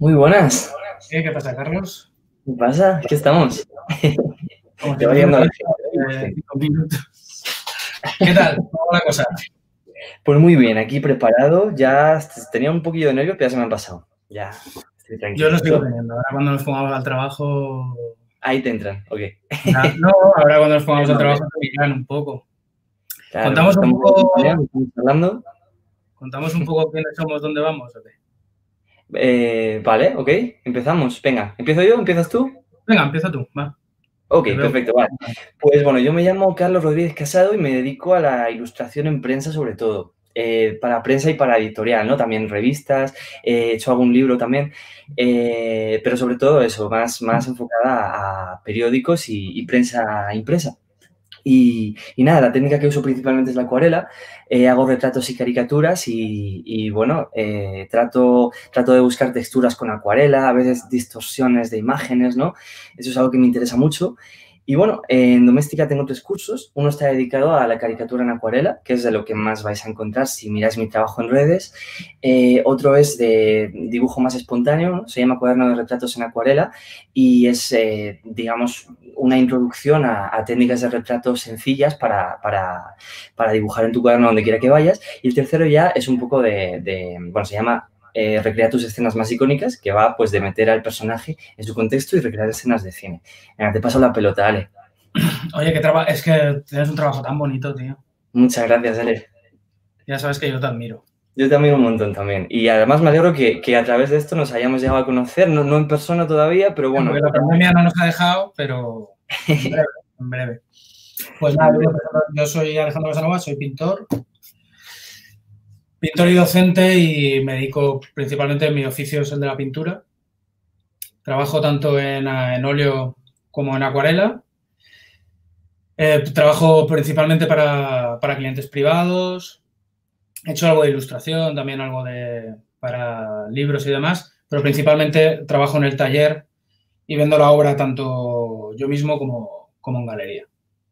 Muy buenas. ¿Qué pasa, Carlos? ¿Qué pasa? ¿Qué estamos? Como Te si va no yendo la fuera gente. 5 minutos. ¿Qué tal? ¿Cómo va la cosa? Pues muy bien, aquí preparado. Ya tenía un poquillo de nervio, pero ya se me han pasado. Ya estoy Yo lo sigo tranquilito. teniendo. Ahora cuando nos pongamos al trabajo... Ahí te entran, ok. No, ahora cuando nos pongamos al Vale. trabajo se miran un poco. Claro, Contamos un estamos poco, estamos hablando. quiénes somos, dónde vamos, ¿o qué? Vale, ok. Empezamos. Venga, ¿empiezo yo? ¿Empiezas tú? Venga, empieza tú, va. Ok, Te veo. perfecto, vale. Pues bueno, yo me llamo Carlos Rodríguez Casado y me dedico a la ilustración en prensa sobre todo, para prensa y para editorial, ¿no? También revistas, he hecho algún libro también, pero sobre todo eso, más enfocada a periódicos y prensa impresa. Y nada, la técnica que uso principalmente es la acuarela. Hago retratos y caricaturas y bueno, trato de buscar texturas con acuarela, a veces distorsiones de imágenes, ¿no? Eso es algo que me interesa mucho. Y bueno, en Doméstica tengo 3 cursos. Uno está dedicado a la caricatura en acuarela, que es de lo que más vais a encontrar si miráis mi trabajo en redes. Otro es de dibujo más espontáneo, ¿no? Se llama Cuaderno de Retratos en Acuarela y es, digamos, una introducción a técnicas de retrato sencillas para dibujar en tu cuaderno donde quiera que vayas. Y el tercero ya es un poco bueno, se llama recrear tus escenas más icónicas, que va pues de meter al personaje en su contexto y recrear escenas de cine. Venga, te paso la pelota, Ale. Oye, es que tienes un trabajo tan bonito, tío. Muchas gracias, Ale. Ya sabes que yo te admiro. Yo también un montón también. Y además me alegro que a través de esto nos hayamos llegado a conocer, no en persona todavía, pero bueno. Porque la pandemia no nos ha dejado, pero en breve, en breve. Pues nada, yo soy Alejandro Casanova, soy pintor y docente y me dedico principalmente, mi oficio es el de la pintura. Trabajo tanto en óleo como en acuarela. Trabajo principalmente para clientes privados. He hecho algo de ilustración, también algo para libros y demás, pero principalmente trabajo en el taller y vendo la obra tanto yo mismo como en galería.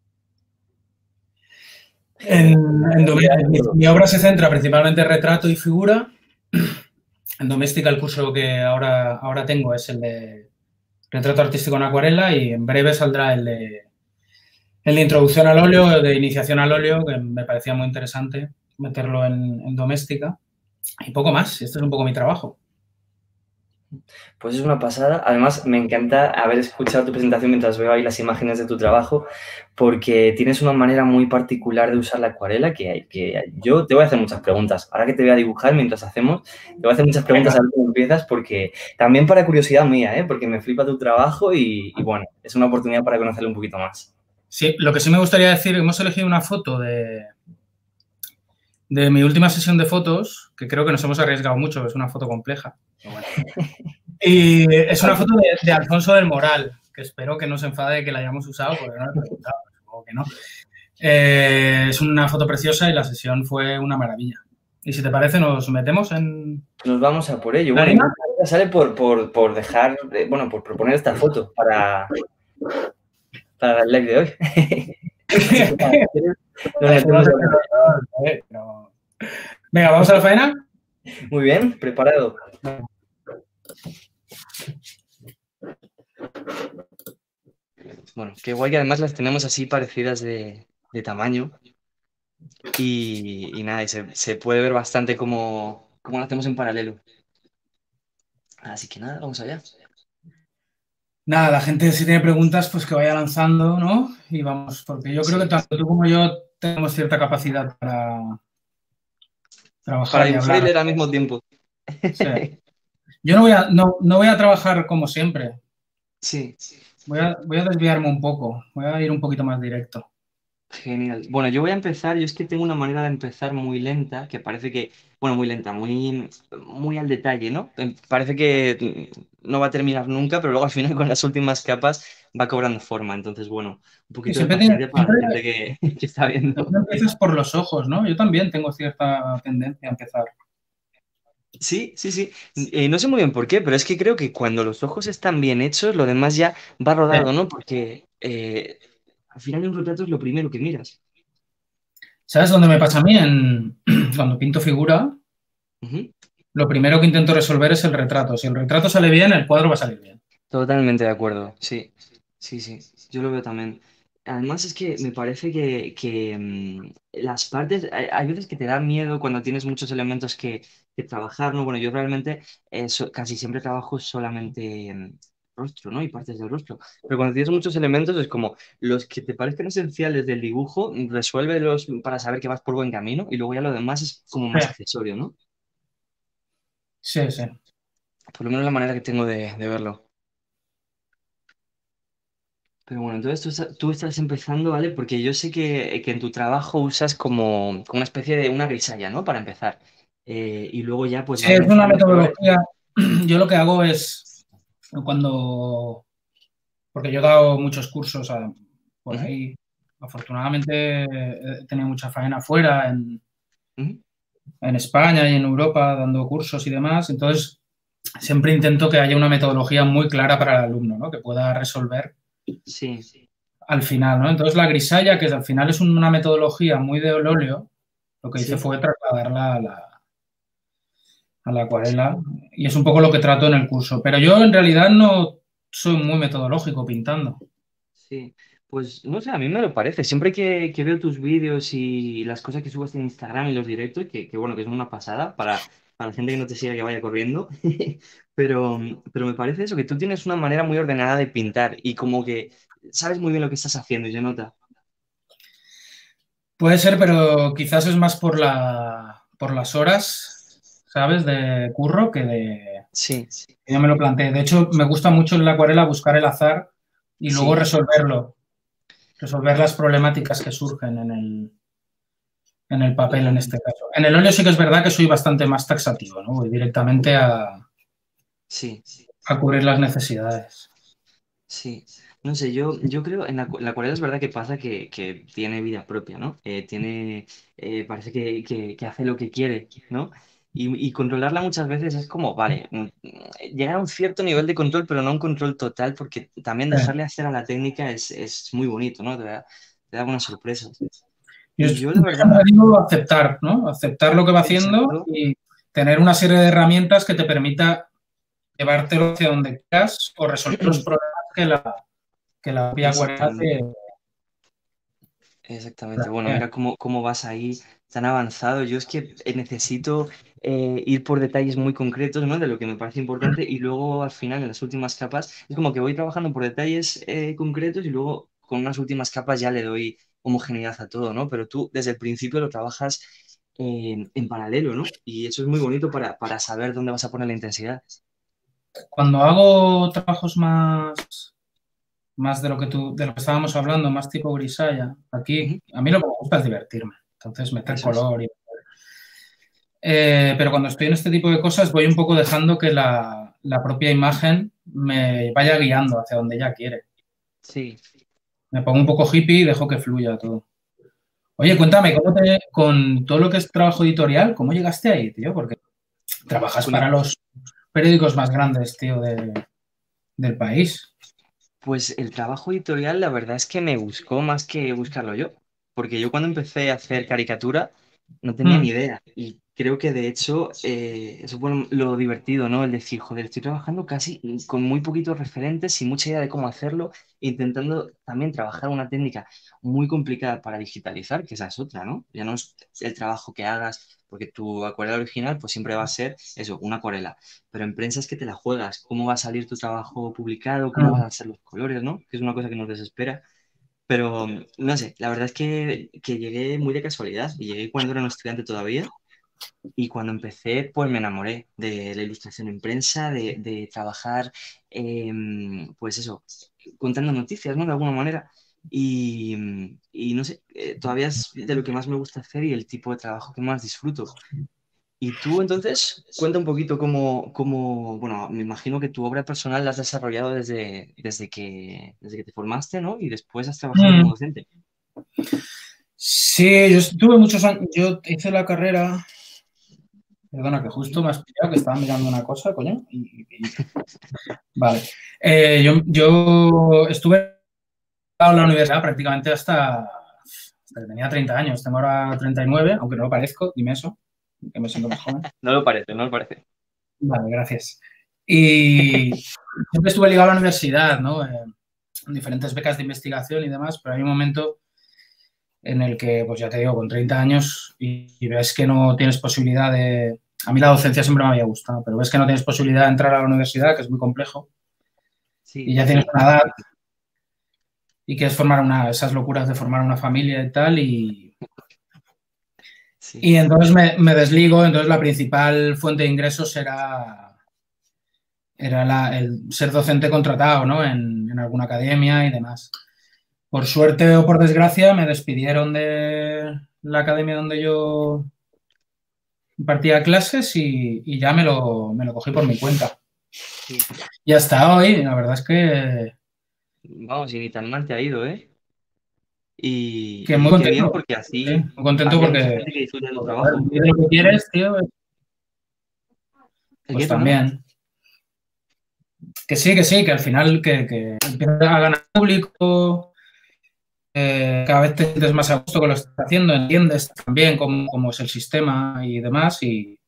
Mi obra se centra principalmente en retrato y figura. En Doméstica el curso que ahora tengo es el de retrato artístico en acuarela y en breve saldrá el de introducción al óleo, de iniciación al óleo, que me parecía muy interesante meterlo en Doméstica. Y poco más, este es un poco mi trabajo. Pues es una pasada. Además, me encanta haber escuchado tu presentación mientras veo ahí las imágenes de tu trabajo, porque tienes una manera muy particular de usar la acuarela que yo te voy a hacer muchas preguntas. Ahora que te voy a dibujar mientras hacemos, te voy a hacer muchas preguntas a ver cómo empiezas, porque también para curiosidad mía, ¿eh? Porque me flipa tu trabajo y bueno, es una oportunidad para conocerlo un poquito más. Sí, lo que sí me gustaría decir, hemos elegido una foto de mi última sesión de fotos, que creo que nos hemos arriesgado mucho, es una foto compleja. Bueno. Y es una foto de Alfonso del Moral, que espero que no se enfade que la hayamos usado, porque no le he preguntado, supongo que no. Es una foto preciosa y la sesión fue una maravilla. Y si te parece, nos metemos en... Nos vamos a por ello. Bueno, sale por dejar, bueno, por proponer esta foto para el live de hoy. Así que nada, nos metemos no. Venga, ¿vamos a la faena? Muy bien, preparado. Bueno, qué guay que además las tenemos así parecidas de tamaño y nada, y se puede ver bastante cómo lo hacemos en paralelo. Así que nada, vamos allá. Nada, la gente si tiene preguntas, pues que vaya lanzando, ¿no? Y vamos, porque yo creo que tanto tú como yo tenemos cierta capacidad para trabajar y dibujar y hablar. leer al mismo tiempo. Sí. Yo no voy a trabajar como siempre. Sí. Voy a desviarme un poco. Voy a ir un poquito más directo. Genial. Bueno, yo voy a empezar. Yo es que tengo una manera de empezar muy lenta, que parece que, bueno, muy lenta, muy al detalle, ¿no? Parece que no va a terminar nunca, pero luego al final con las últimas capas va cobrando forma. Entonces, bueno, un poquito de paciencia para la gente que está viendo. Empiezas por los ojos, ¿no? Yo también tengo cierta tendencia a empezar. Sí, sí, sí. No sé muy bien por qué, pero es que creo que cuando los ojos están bien hechos, lo demás ya va rodado, ¿no? Porque al final un retrato es lo primero que miras. ¿Sabes dónde me pasa a mí? Cuando pinto figura, Ujú. lo primero que intento resolver es el retrato. Si el retrato sale bien, el cuadro va a salir bien. Totalmente de acuerdo, sí, sí, sí, yo lo veo también. Además es que me parece que las partes, hay veces que te da miedo cuando tienes muchos elementos que trabajar, ¿no? Bueno, yo realmente casi siempre trabajo solamente rostro, ¿no? Y partes del rostro. Pero cuando tienes muchos elementos es como los que te parezcan esenciales del dibujo, resuélvelos para saber que vas por buen camino y luego ya lo demás es como Sí, más accesorio, ¿no? sí, sí. Por lo menos la manera que tengo de verlo. Pero bueno, entonces tú estás empezando, ¿vale? Porque yo sé que en tu trabajo usas como una especie de una grisalla, ¿no? Para empezar. Y luego ya pues Sí, vas es una mezclando colores. metodología. Yo lo que hago es cuando, porque yo he dado muchos cursos por Ujú, ahí. Afortunadamente he tenido mucha faena fuera, ujú. en España y en Europa, dando cursos y demás. Entonces, siempre intento que haya una metodología muy clara para el alumno, ¿no? Que pueda resolver Sí, al final, ¿no? Entonces, la grisalla, que al final es una metodología muy de óleo, lo que hice sí. fue trasladarla a la acuarela y es un poco lo que trato en el curso. Pero yo en realidad no soy muy metodológico pintando. Sí, pues no sé, a mí me lo parece. Siempre que veo tus vídeos y las cosas que subes en Instagram y los directos, que bueno, que es una pasada para la gente que no te siga que vaya corriendo, pero me parece eso, que tú tienes una manera muy ordenada de pintar y como que sabes muy bien lo que estás haciendo, y se nota. Puede ser, pero quizás es más por las horas, ¿sabes? De curro Sí, que yo me lo planteé. De hecho, me gusta mucho en la acuarela buscar el azar y luego sí, resolver las problemáticas que surgen en el papel en este caso. En el óleo sí que es verdad que soy bastante más taxativo, ¿no? Voy directamente sí. a cubrir las necesidades. Sí, no sé, yo creo, en la acuarela es verdad que pasa que tiene vida propia, ¿no? Parece que hace lo que quiere, ¿no? Y controlarla muchas veces es como, vale, llegar a un cierto nivel de control, pero no un control total, porque también dejarle hacer a la técnica es muy bonito, ¿no? Te da buenas sorpresas. Yo Y yo, la verdad, siempre digo aceptar, ¿no? Aceptar lo que va haciendo exacto, y tener una serie de herramientas que te permita llevártelo hacia donde quieras o resolver los problemas que la propia acuarela te exactamente. Exactamente. Bueno, plantea. mira cómo vas ahí tan avanzado. Yo es que necesito ir por detalles muy concretos, ¿no? De lo que me parece importante y luego al final, en las últimas capas, es como que voy trabajando por detalles concretos y luego con unas últimas capas ya le doy homogeneidad a todo, ¿no? Pero tú desde el principio lo trabajas en paralelo, ¿no? Y eso es muy bonito para saber dónde vas a poner la intensidad. Cuando hago trabajos más de lo que de lo que estábamos hablando, más tipo grisalla, aquí Ujú. a mí lo que me gusta es divertirme. Entonces, meter Eso es. color. Pero cuando estoy en este tipo de cosas, voy un poco dejando que la propia imagen me vaya guiando hacia donde ella quiere. Sí. Me pongo un poco hippie y dejo que fluya todo. Oye, cuéntame, con todo lo que es trabajo editorial, ¿cómo llegaste ahí, tío? Porque trabajas Con- para los periódicos más grandes, tío, del país. Pues el trabajo editorial, la verdad es que me buscó más que buscarlo yo, porque yo cuando empecé a hacer caricatura no tenía ni Mm, idea y creo que de hecho eso fue lo divertido, ¿no? El decir, joder, estoy trabajando casi con muy poquitos referentes, sin mucha idea de cómo hacerlo, intentando también trabajar una técnica muy complicada para digitalizar, que esa es otra, ¿no? Ya no es el trabajo que hagas, porque tu acuarela original pues siempre va a ser eso, una acuarela, pero en prensa es que te la juegas, cómo va a salir tu trabajo publicado, cómo van mm. a ser los colores, ¿no? Que es una cosa que nos desespera. Pero no sé, la verdad es que llegué muy de casualidad y llegué cuando era un estudiante todavía y cuando empecé pues me enamoré de la ilustración en prensa, de trabajar pues eso, contando noticias, ¿no? De alguna manera. Y no sé, todavía es de lo que más me gusta hacer y el tipo de trabajo que más disfruto. Y tú entonces, cuenta un poquito bueno, me imagino que tu obra personal la has desarrollado desde que te formaste, ¿no? Y después has trabajado como Mm. docente. Sí, yo estuve muchos años, yo hice la carrera, perdona que justo Ujú. me has pillado que estaba mirando una cosa, coño. Vale. Yo estuve en la universidad prácticamente hasta que tenía 30 años. Tengo ahora 39, aunque no lo parezco, dime eso. que me siento más joven. No lo parece, no lo parece. Vale, gracias. Y siempre estuve ligado a la universidad, ¿no? En diferentes becas de investigación y demás, pero hay un momento en el que, pues ya te digo, con 30 años y ves que no tienes posibilidad de... A mí la docencia siempre me había gustado, pero ves que no tienes posibilidad de entrar a la universidad, que es muy complejo, y Sí, ya tienes sí. una edad y quieres formar esas locuras de formar una familia y tal, Sí. y entonces me desligo, entonces la principal fuente de ingresos era el ser docente contratado, ¿no? En alguna academia y demás. Por suerte o por desgracia, me despidieron de la academia donde yo impartía clases y ya me lo cogí por mi cuenta. Sí. Y hasta hoy, la verdad es Vamos, y ni tan mal te ha ido, ¿eh? que muy Y qué bien, contento. porque Sí, así, muy contento así hay mucha porque, gente que disfruta de tu joder, trabajo. vivir de lo que quieres, tío, ¿El pues qué, perdona? también. Que sí, que al final que empiezas a ganar público, cada vez te sientes más a gusto con lo que estás haciendo, entiendes también cómo es el sistema y demás,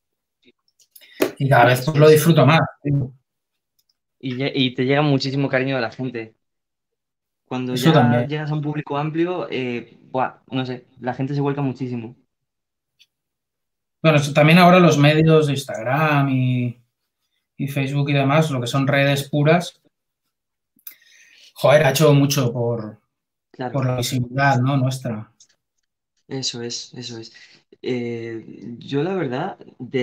y cada vez Eso pues lo es. disfruto más. Tío. Y te llega muchísimo cariño de la gente. Cuando Eso ya también. llegas a un público amplio, buah, no sé, la gente se vuelca muchísimo. Bueno, también ahora los medios de Instagram y Facebook y demás, lo que son redes puras, joder, ha hecho mucho por Claro. la visibilidad, ¿no? Nuestra. Eso es, eso es. Yo la verdad,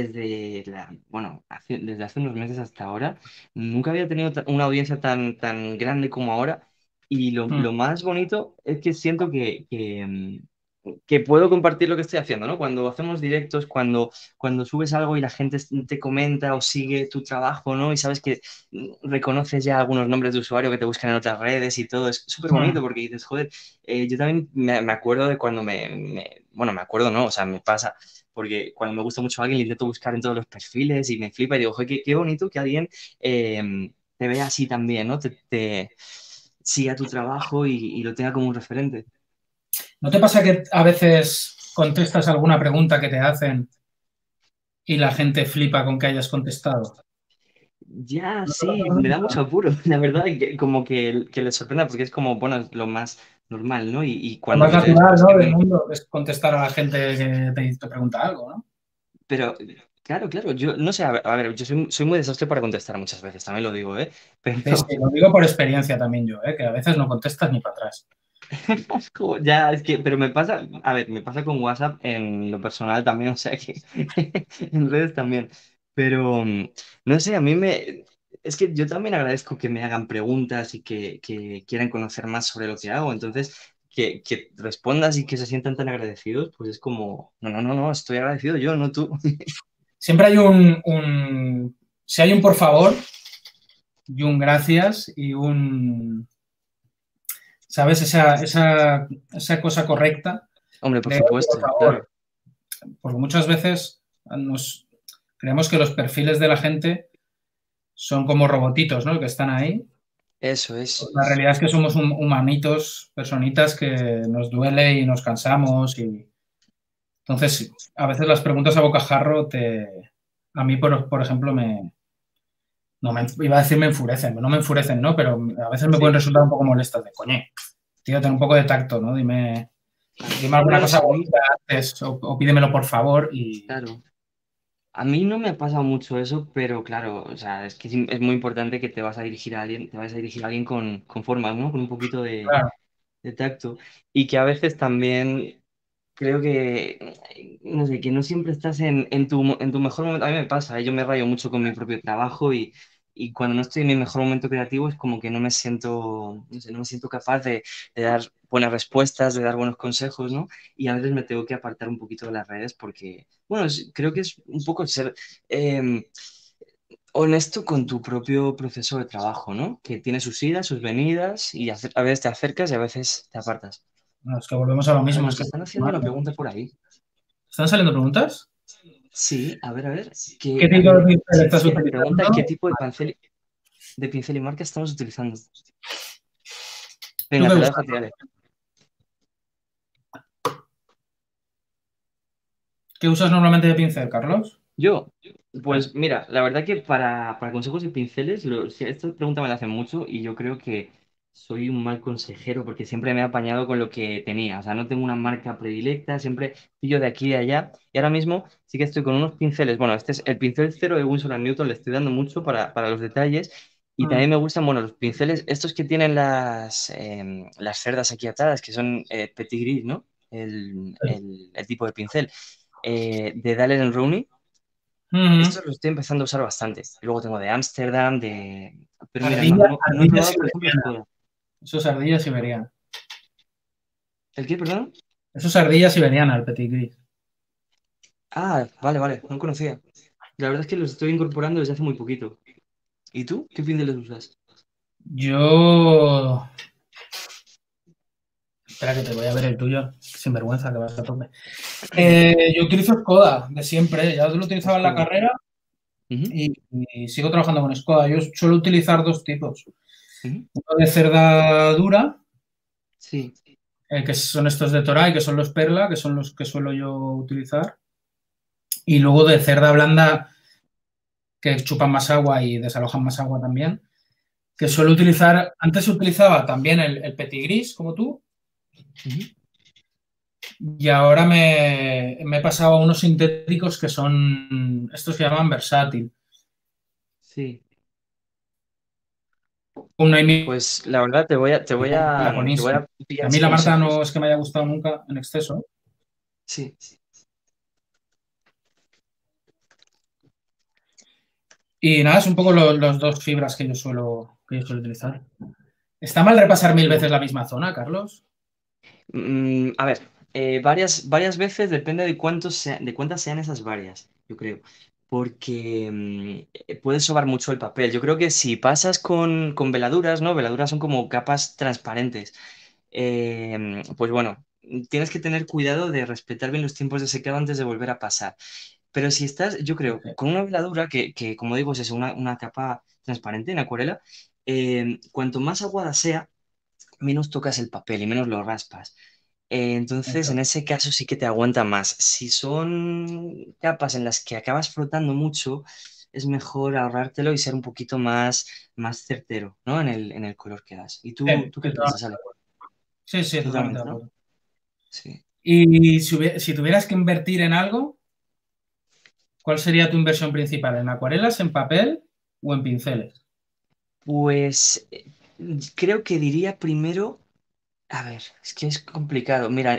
bueno, desde hace unos meses hasta ahora, nunca había tenido una audiencia tan grande como ahora. Y Mm. lo más bonito es que siento que puedo compartir lo que estoy haciendo, ¿no? Cuando hacemos directos, cuando subes algo y la gente te comenta o sigue tu trabajo, ¿no? Y sabes que reconoces ya algunos nombres de usuario que te buscan en otras redes y todo, es súper bonito Mm. porque dices, joder. Yo también me acuerdo de cuando bueno, me acuerdo, ¿no? O sea, me pasa, porque cuando me gusta mucho a alguien, le intento buscar en todos los perfiles y me flipa y digo, joder, qué bonito que alguien te vea así también, ¿no? Te siga tu trabajo y lo tenga como un referente. ¿No te pasa que a veces contestas alguna pregunta que te hacen y la gente flipa con que hayas contestado? Ya, ¿No te pasa sí, me da nunca? mucho apuro, la verdad, como que les sorprenda, porque es como, bueno, es lo más normal, ¿no? Y Lo cuando más me ven natural, después ¿no? que Del me, mundo es contestar a la gente que te pregunta algo, ¿no? Pero, claro, claro, yo no sé, a ver, yo soy muy desastre para contestar muchas veces, también lo digo, ¿eh? Pero Sí, sí, lo digo por experiencia también yo, ¿eh? Que a veces no contestas ni para atrás. ya, es que, pero me pasa, a ver, me pasa con WhatsApp en lo personal también, o sea que en redes también. Pero, no sé, es que yo también agradezco que me hagan preguntas y que quieran conocer más sobre lo que hago, entonces, que respondas y que se sientan tan agradecidos, pues es como, no, no, no, no, estoy agradecido yo, no tú. Siempre hay si hay un por favor y un gracias y ¿sabes? Esa cosa correcta Hombre, por de, oye, por supuesto, favor, claro. porque muchas veces creemos que los perfiles de la gente son como robotitos, ¿no? Que están ahí. Eso es. La realidad es que somos humanitos, personitas que nos duele y nos cansamos y entonces a veces las preguntas a bocajarro a mí, por ejemplo, no me, iba a decir me enfurecen, no me enfurecen, ¿no? Pero a veces me pueden Sí, resultar un poco molestas de, coño, tío, ten un poco de tacto, ¿no? claro. Dime Hombre, alguna no cosa sé, a mí, bonita antes o pídemelo por favor y claro. A mí no me ha pasado mucho eso, pero claro, o sea, es que es muy importante que te vas a dirigir a alguien, te vas a dirigir a alguien con formas, ¿no? Con un poquito claro, de tacto. Y que a veces también creo no sé, que no siempre estás en tu mejor momento. A mí me pasa, yo me rayo mucho con mi propio trabajo y cuando no estoy en mi mejor momento creativo es como que no me siento, no sé, no me siento capaz de dar buenas respuestas, de dar buenos consejos, ¿no? Y a veces me tengo que apartar un poquito de las redes porque, bueno, creo que es un poco ser eh, honesto con tu propio proceso de trabajo, ¿no? Que tiene sus idas, sus venidas y a veces te acercas y a veces te apartas. bueno, es que volvemos a lo A ver, mismo, es nos que están haciendo una pregunta por ahí. ¿están saliendo preguntas? Sí, a ver, ¿Qué que, a tipo de ver, pincel sí, estás sí, pregunta qué utilizando? tipo de pincel y marca estamos utilizando. ¿Tú Venga, qué te la usas? dejo a ti, Ale. ¿Qué usas normalmente de pincel, Carlos? Yo, pues mira, la verdad que para consejos y pinceles, si esta pregunta me la hacen mucho y yo creo que soy un mal consejero porque siempre me he apañado con lo que tenía. O sea, no tengo una marca predilecta, siempre pillo de aquí y de allá. Y ahora mismo sí que estoy con unos pinceles. Bueno, este es el pincel cero de Winsor and Newton, le estoy dando mucho para los detalles. Y también Mm. me gustan, bueno, los pinceles, estos que tienen las cerdas aquí atadas, que son Petit Gris, ¿no? El tipo de pincel. De Daler Rowney. Ujú. Estos los estoy empezando a usar bastante. Luego tengo de Ámsterdam, de... Pero mira, Ardilla, no he ardilla probado, por ejemplo, siberiana. Skoda. Eso es ardilla siberiana. ¿El qué, perdón? Eso es ardilla siberiana, el petit gris. Ah, vale, vale, no conocía. La verdad es que los estoy incorporando desde hace muy poquito. ¿Y tú? ¿Qué pinceles usas? Yo. Espera que te voy a ver el tuyo. Sin vergüenza que vas a tope. Yo utilizo Skoda de siempre. Ya lo utilizaba en la Skoda. carrera Ujú, y sigo trabajando con Skoda. Yo suelo utilizar dos tipos. ujú. Uno de cerda dura, Sí, que son estos de Toray, que son los Perla, que son los que suelo yo utilizar. Y luego de cerda blanda, que chupan más agua y desalojan más agua también, que sí. suelo utilizar. Antes utilizaba también el Petit Gris, como tú, Ujú, y ahora me he pasado a unos sintéticos que son, estos que llaman versátil. sí. Una Pues la verdad te voy japonísimo. a pillar A mí ese la marca consejo. no es que me haya gustado nunca en exceso. Sí. Y nada, es un poco los dos fibras que yo suelo utilizar. ¿Está mal repasar mil veces la misma zona, Carlos? A ver, varias veces depende de cuántas sean esas varias, yo creo. Porque puede sobar mucho el papel. Yo creo que si pasas con veladuras, ¿no? Veladuras son como capas transparentes. Pues bueno, tienes que tener cuidado de respetar bien los tiempos de secado antes de volver a pasar. Pero si estás, yo creo, Sí, con una veladura que como digo, es eso, una capa transparente en acuarela, cuanto más aguada sea, menos tocas el papel y menos lo raspas. Entonces, en eso. ese caso sí que te aguanta más. Si son capas en las que acabas flotando mucho, es mejor ahorrártelo y ser un poquito más certero, ¿no? En el color que das. ¿Y Sí, tú qué piensas, Ale? sí, sí, totalmente de Totalmente, ¿no? acuerdo. Sí. Y si tuvieras que invertir en algo, ¿cuál sería tu inversión principal? ¿En acuarelas, en papel o en pinceles? Pues creo que diría primero, a ver, es que es complicado. Mira,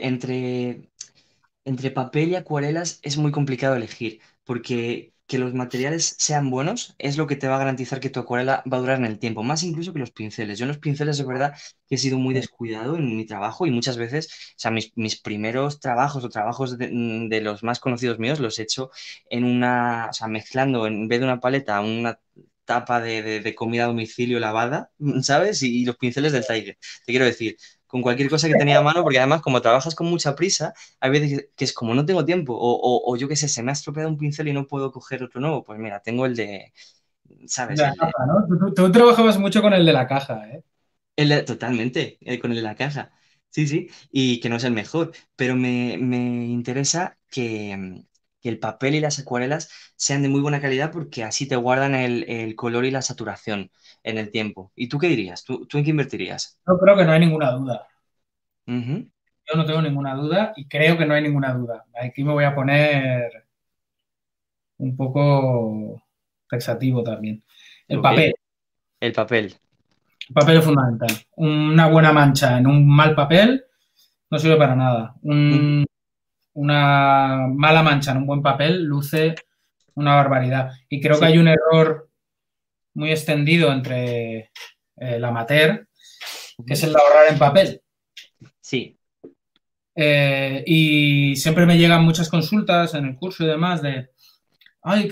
entre papel y acuarelas es muy complicado elegir, porque que los materiales sean buenos es lo que te va a garantizar que tu acuarela va a durar en el tiempo, más incluso que los pinceles. Yo en los pinceles es verdad que he sido muy Sí, descuidado en mi trabajo y muchas veces, o sea, mis primeros trabajos o trabajos de los más conocidos míos los he hecho o sea, mezclando en vez de una paleta una tapa de comida a domicilio lavada, ¿sabes? Y los pinceles del Tiger. Te quiero decir, con cualquier cosa que tenía a mano, porque además como trabajas con mucha prisa, hay veces que es como no tengo tiempo, o yo qué sé, se me ha estropeado un pincel y no puedo coger otro nuevo. Pues mira, tengo de ¿sabes? la caja, ¿no? Tú trabajabas mucho con el de la caja, ¿eh? Totalmente, con el de la caja. Sí, sí, y que no es el mejor, pero me interesa que el papel y las acuarelas sean de muy buena calidad porque así te guardan el color y la saturación en el tiempo. ¿Y tú qué dirías? ¿Tú en qué invertirías? Yo creo que no hay ninguna duda. Ujú. Yo no tengo ninguna duda y creo que no hay ninguna duda. Aquí me voy a poner un poco taxativo también. El Ok, papel. el papel. El papel es fundamental. Una buena mancha en un mal papel no sirve para nada. Ujú. Una mala mancha en un buen papel luce una barbaridad. Y creo que Sí. hay un error muy extendido entre el amateur, que es Ujú. el de ahorrar en papel. Sí. Y siempre me llegan muchas consultas en el curso y demás de, ay,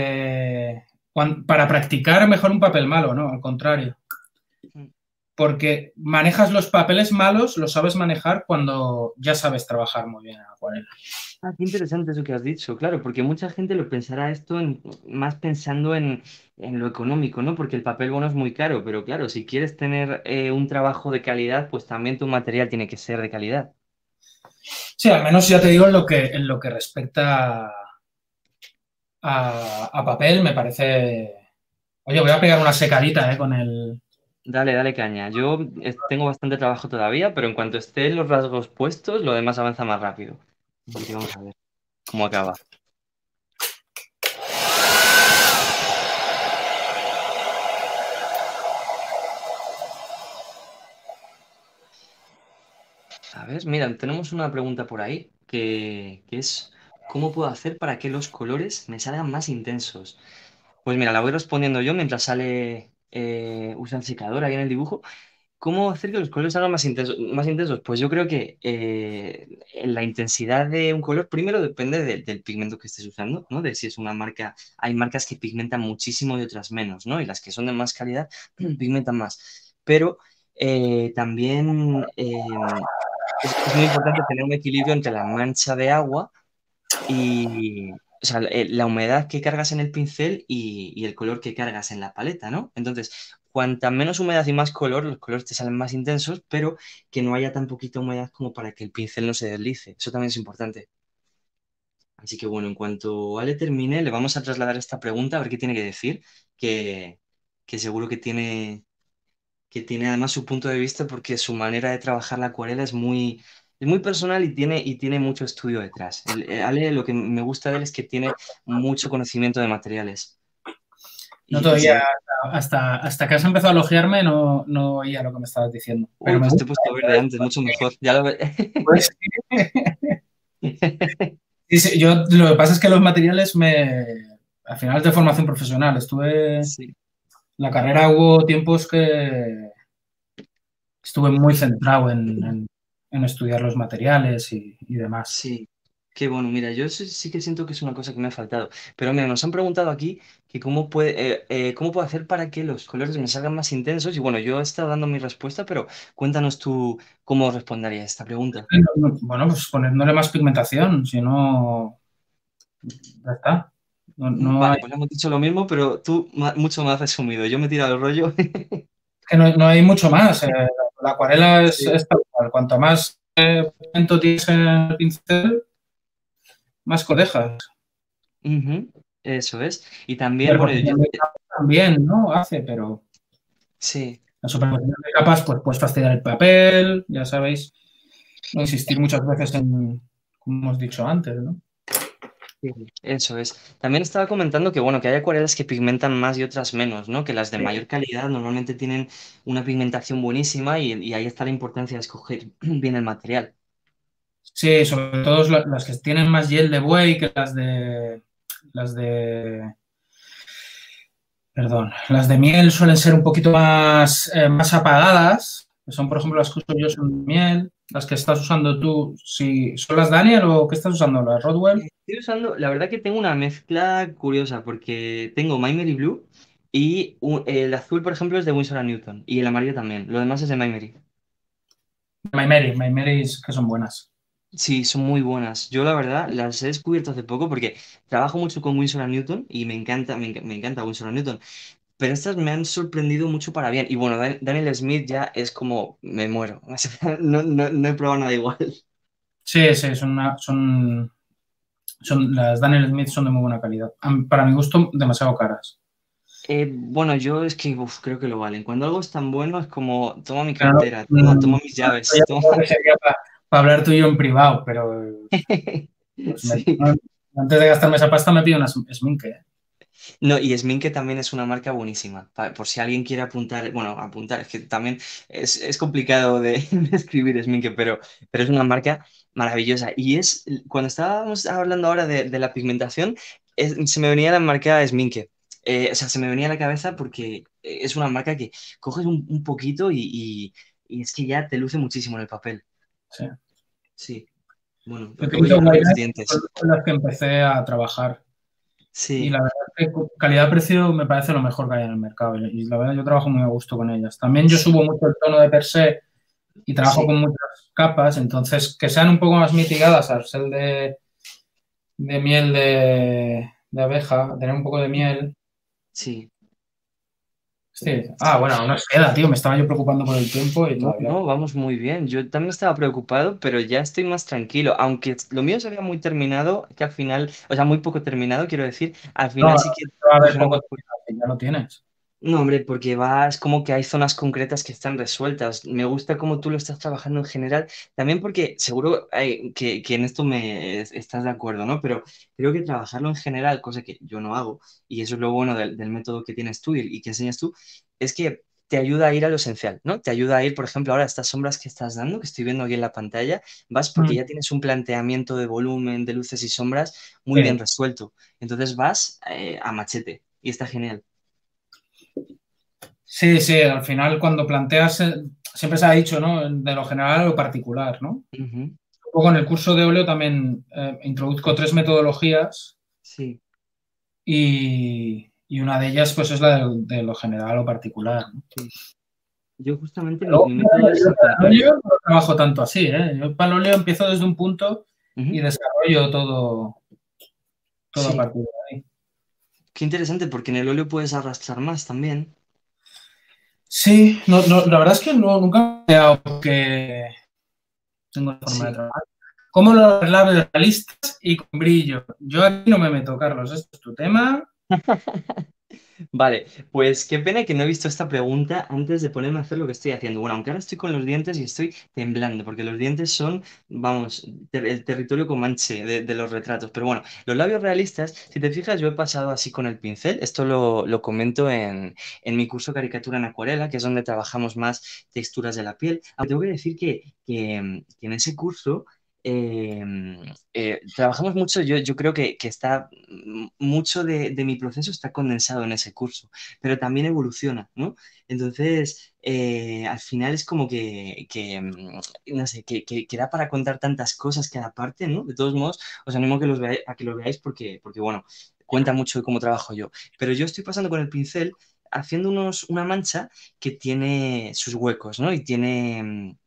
para practicar mejor un papel malo, ¿no? Al contrario. Porque manejas los papeles malos, los sabes manejar cuando ya sabes trabajar muy bien en acuarela. Ah, qué interesante eso que has dicho, claro, porque mucha gente lo pensará esto más pensando en lo económico, ¿no? Porque el papel bueno es muy caro, pero claro, si quieres tener un trabajo de calidad, pues también tu material tiene que ser de calidad. Sí, al menos ya te digo en lo que respecta a papel, me parece... Oye, voy a pegar una secadita, con el... Dale, dale caña. Yo tengo bastante trabajo todavía, pero en cuanto estén los rasgos puestos, lo demás avanza más rápido. Así que vamos a ver cómo acaba. A ver, mira, tenemos una pregunta por ahí que es, ¿cómo puedo hacer para que los colores me salgan más intensos? Pues mira, la voy respondiendo yo mientras sale, usa el secador ahí en el dibujo. ¿Cómo hacer que los colores salgan más intensos? Más intensos? Pues yo creo que la intensidad de un color primero depende del pigmento que estés usando, ¿no? De si es una marca, hay marcas que pigmentan muchísimo y otras menos, ¿no? Y las que son de más calidad pigmentan más. Pero también es muy importante tener un equilibrio entre la mancha de agua y, o sea, la humedad que cargas en el pincel y el color que cargas en la paleta, ¿no? Entonces, cuanta menos humedad y más color, los colores te salen más intensos, pero que no haya tan poquita humedad como para que el pincel no se deslice. Eso también es importante. Así que bueno, en cuanto Ale termine, le vamos a trasladar esta pregunta a ver qué tiene que decir, que, que seguro que tiene además su punto de vista porque su manera de trabajar la acuarela es muy personal y tiene mucho estudio detrás. Ale, lo que me gusta de él es que tiene mucho conocimiento de materiales. No Y todavía, sí. hasta que has empezado a elogiarme, no oía lo que me estabas diciendo. Pero Uy, me pues te he gusta. puesto verde antes, mucho mejor. Ya lo ve. Pues, sí, sí, yo lo que pasa es que los materiales al final es de formación profesional. En Sí. la carrera hubo tiempos que estuve muy centrado en estudiar los materiales y demás. Sí, qué bueno. Mira, yo sí que siento que es una cosa que me ha faltado. Pero mira, nos han preguntado aquí que cómo puedo hacer para que los colores me salgan más intensos. Y bueno, yo he estado dando mi respuesta, pero cuéntanos tú cómo responderías a esta pregunta. Bueno, pues ponerle más pigmentación, si no, ya está. No Vale, hay, pues hemos dicho lo mismo, pero tú mucho más resumido. Yo me he tirado el rollo. que no hay mucho más. La acuarela Sí. es tal cual. Cuanto más pigmento tienes en el pincel, más codejas. Ujú, eso es. Y La también, bueno, superposición de capas también, ¿no? Hace, pero sí. la superposición de capas, pues puedes fastidiar el papel, ya sabéis. No insistir muchas veces como hemos dicho antes, ¿no? Sí, eso es. También estaba comentando que, bueno, que hay acuarelas que pigmentan más y otras menos, ¿no? Que las de mayor calidad normalmente tienen una pigmentación buenísima y ahí está la importancia de escoger bien el material. Sí, sobre todo las que tienen más hiel de buey que perdón, las de miel suelen ser un poquito más apagadas, que son, por ejemplo, las que uso yo son de miel, las que estás usando tú, si son las Daniel o qué estás usando, las Rodwell. Estoy usando, la verdad que tengo una mezcla curiosa porque tengo My Mary Blue y el azul, por ejemplo, es de Winsor & Newton y el amarillo también. Lo demás es de My Mary. My Mary que son buenas. Sí, son muy buenas. Yo la verdad las he descubierto hace poco porque trabajo mucho con Winsor & Newton y me encanta Winsor & Newton. Pero estas me han sorprendido mucho para bien. Y bueno, Daniel Smith ya es como, me muero. O sea, no he probado nada igual. Sí, sí, las Daniel Smith son de muy buena calidad. Para mi gusto, demasiado caras. Bueno, yo es que creo que lo valen. Cuando algo es tan bueno es como, toma mi Pero cartera, toma mis esto llaves, ya toma... creo que sería para hablar tú y yo en privado, pero pues Sí. antes de gastarme esa pasta me pido una Sminke. No, y Sminke también es una marca buenísima. Por si alguien quiere apuntar, bueno, apuntar, es que también es complicado de, de escribir Sminke, pero es una marca maravillosa. Y es, cuando estábamos hablando ahora de la pigmentación, se me venía la marca Sminke. O sea, se me venía a la cabeza porque es una marca que coges un poquito y es que ya te luce muchísimo en el papel. Sí. Sí, bueno, Yo lo que voy utilizo llenando los Waynet dientes. con las que empecé a trabajar. Y Sí, la verdad es que calidad-precio me parece lo mejor que hay en el mercado. Y la verdad yo trabajo muy a gusto con ellas. También yo sí, subo mucho el tono de per se y trabajo sí. con muchas capas, entonces que sean un poco más mitigadas al ser de miel de abeja, tener un poco de miel, Sí. Sí. Ah, bueno, no queda, tío. Me estaba yo preocupando por el tiempo y No, todavía. no, vamos muy bien. Yo también estaba preocupado, pero ya estoy más tranquilo. Aunque lo mío se veía muy terminado, que al final, o sea, muy poco terminado, quiero decir, al No, final no, sí que va a es haber una poco propuesta. tiempo, ya lo tienes. No, hombre, porque va, es como que hay zonas concretas que están resueltas. Me gusta cómo tú lo estás trabajando en general, también porque seguro que en esto estás de acuerdo, ¿no? Pero creo que trabajarlo en general, cosa que yo no hago, y eso es lo bueno del método que tienes tú y que enseñas tú, es que te ayuda a ir a lo esencial, ¿no? Te ayuda a ir, por ejemplo, ahora estas sombras que estás dando, que estoy viendo aquí en la pantalla, vas porque Mm. ya tienes un planteamiento de volumen, de luces y sombras muy bien Sí. resuelto. Entonces vas a machete y está genial. Sí, sí, al final cuando planteas, siempre se ha dicho, ¿no? De lo general a lo particular, ¿no? Ujú. Luego en el curso de óleo también introduzco tres metodologías Sí. y una de ellas pues es la de lo general a lo particular, ¿no? Sí. Yo justamente Luego, mi método es yo al para el contrario. óleo no trabajo tanto así, ¿eh? Yo para el óleo empiezo desde un punto y Ujú. desarrollo todo a Sí, partir de ahí. qué interesante porque en el óleo puedes arrastrar más también. Sí, la verdad es que nunca me he creado que tengo forma de Sí. trabajar. Como los labios realistas y con brillo. Yo aquí no me meto, Carlos, esto es tu tema. Vale, pues qué pena que no he visto esta pregunta antes de ponerme a hacer lo que estoy haciendo. Bueno, aunque ahora estoy con los dientes y estoy temblando, porque los dientes son, vamos, el territorio comanche de los retratos. Pero bueno, los labios realistas, si te fijas, yo he pasado así con el pincel. Esto lo comento en mi curso Caricatura en Acuarela, que es donde trabajamos más texturas de la piel. Aunque tengo que decir que en ese curso eh, trabajamos mucho, yo creo que está mucho de mi proceso está condensado en ese curso, pero también evoluciona, ¿no? Entonces, al final es como no sé, que da para contar tantas cosas cada parte, ¿no? De todos modos, os animo a que a que lo veáis porque, bueno, cuenta mucho de cómo trabajo yo. Pero yo estoy pasando con el pincel haciendo una mancha que tiene sus huecos, ¿no? Y tiene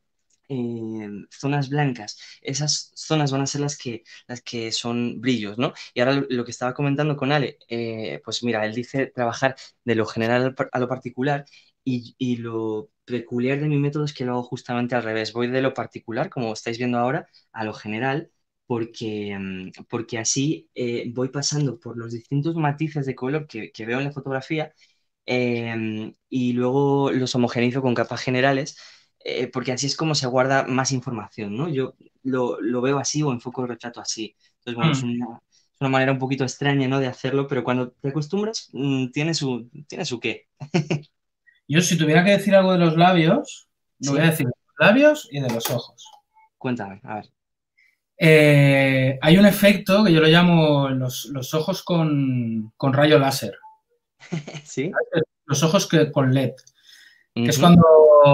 zonas blancas. Esas zonas van a ser las que son brillos, ¿no? Y ahora lo que estaba comentando con Ale, pues mira, él dice trabajar de lo general a lo particular y lo peculiar de mi método es que lo hago justamente al revés. Voy de lo particular, como estáis viendo ahora, a lo general. Porque así voy pasando por los distintos matices de color que veo en la fotografía y luego los homogeneizo con capas generales, porque así es como se guarda más información, ¿no? Yo lo veo así o enfoco el retrato así. Entonces, bueno, Mm. es una manera un poquito extraña, ¿no? De hacerlo, pero cuando te acostumbras, tiene su qué. Yo si tuviera que decir algo de los labios, lo voy a Sí, decir de los labios y de los ojos. cuéntame, a ver. Hay un efecto que yo lo llamo los ojos con rayo láser. ¿Sí? Los ojos con LED, que es Ujú, cuando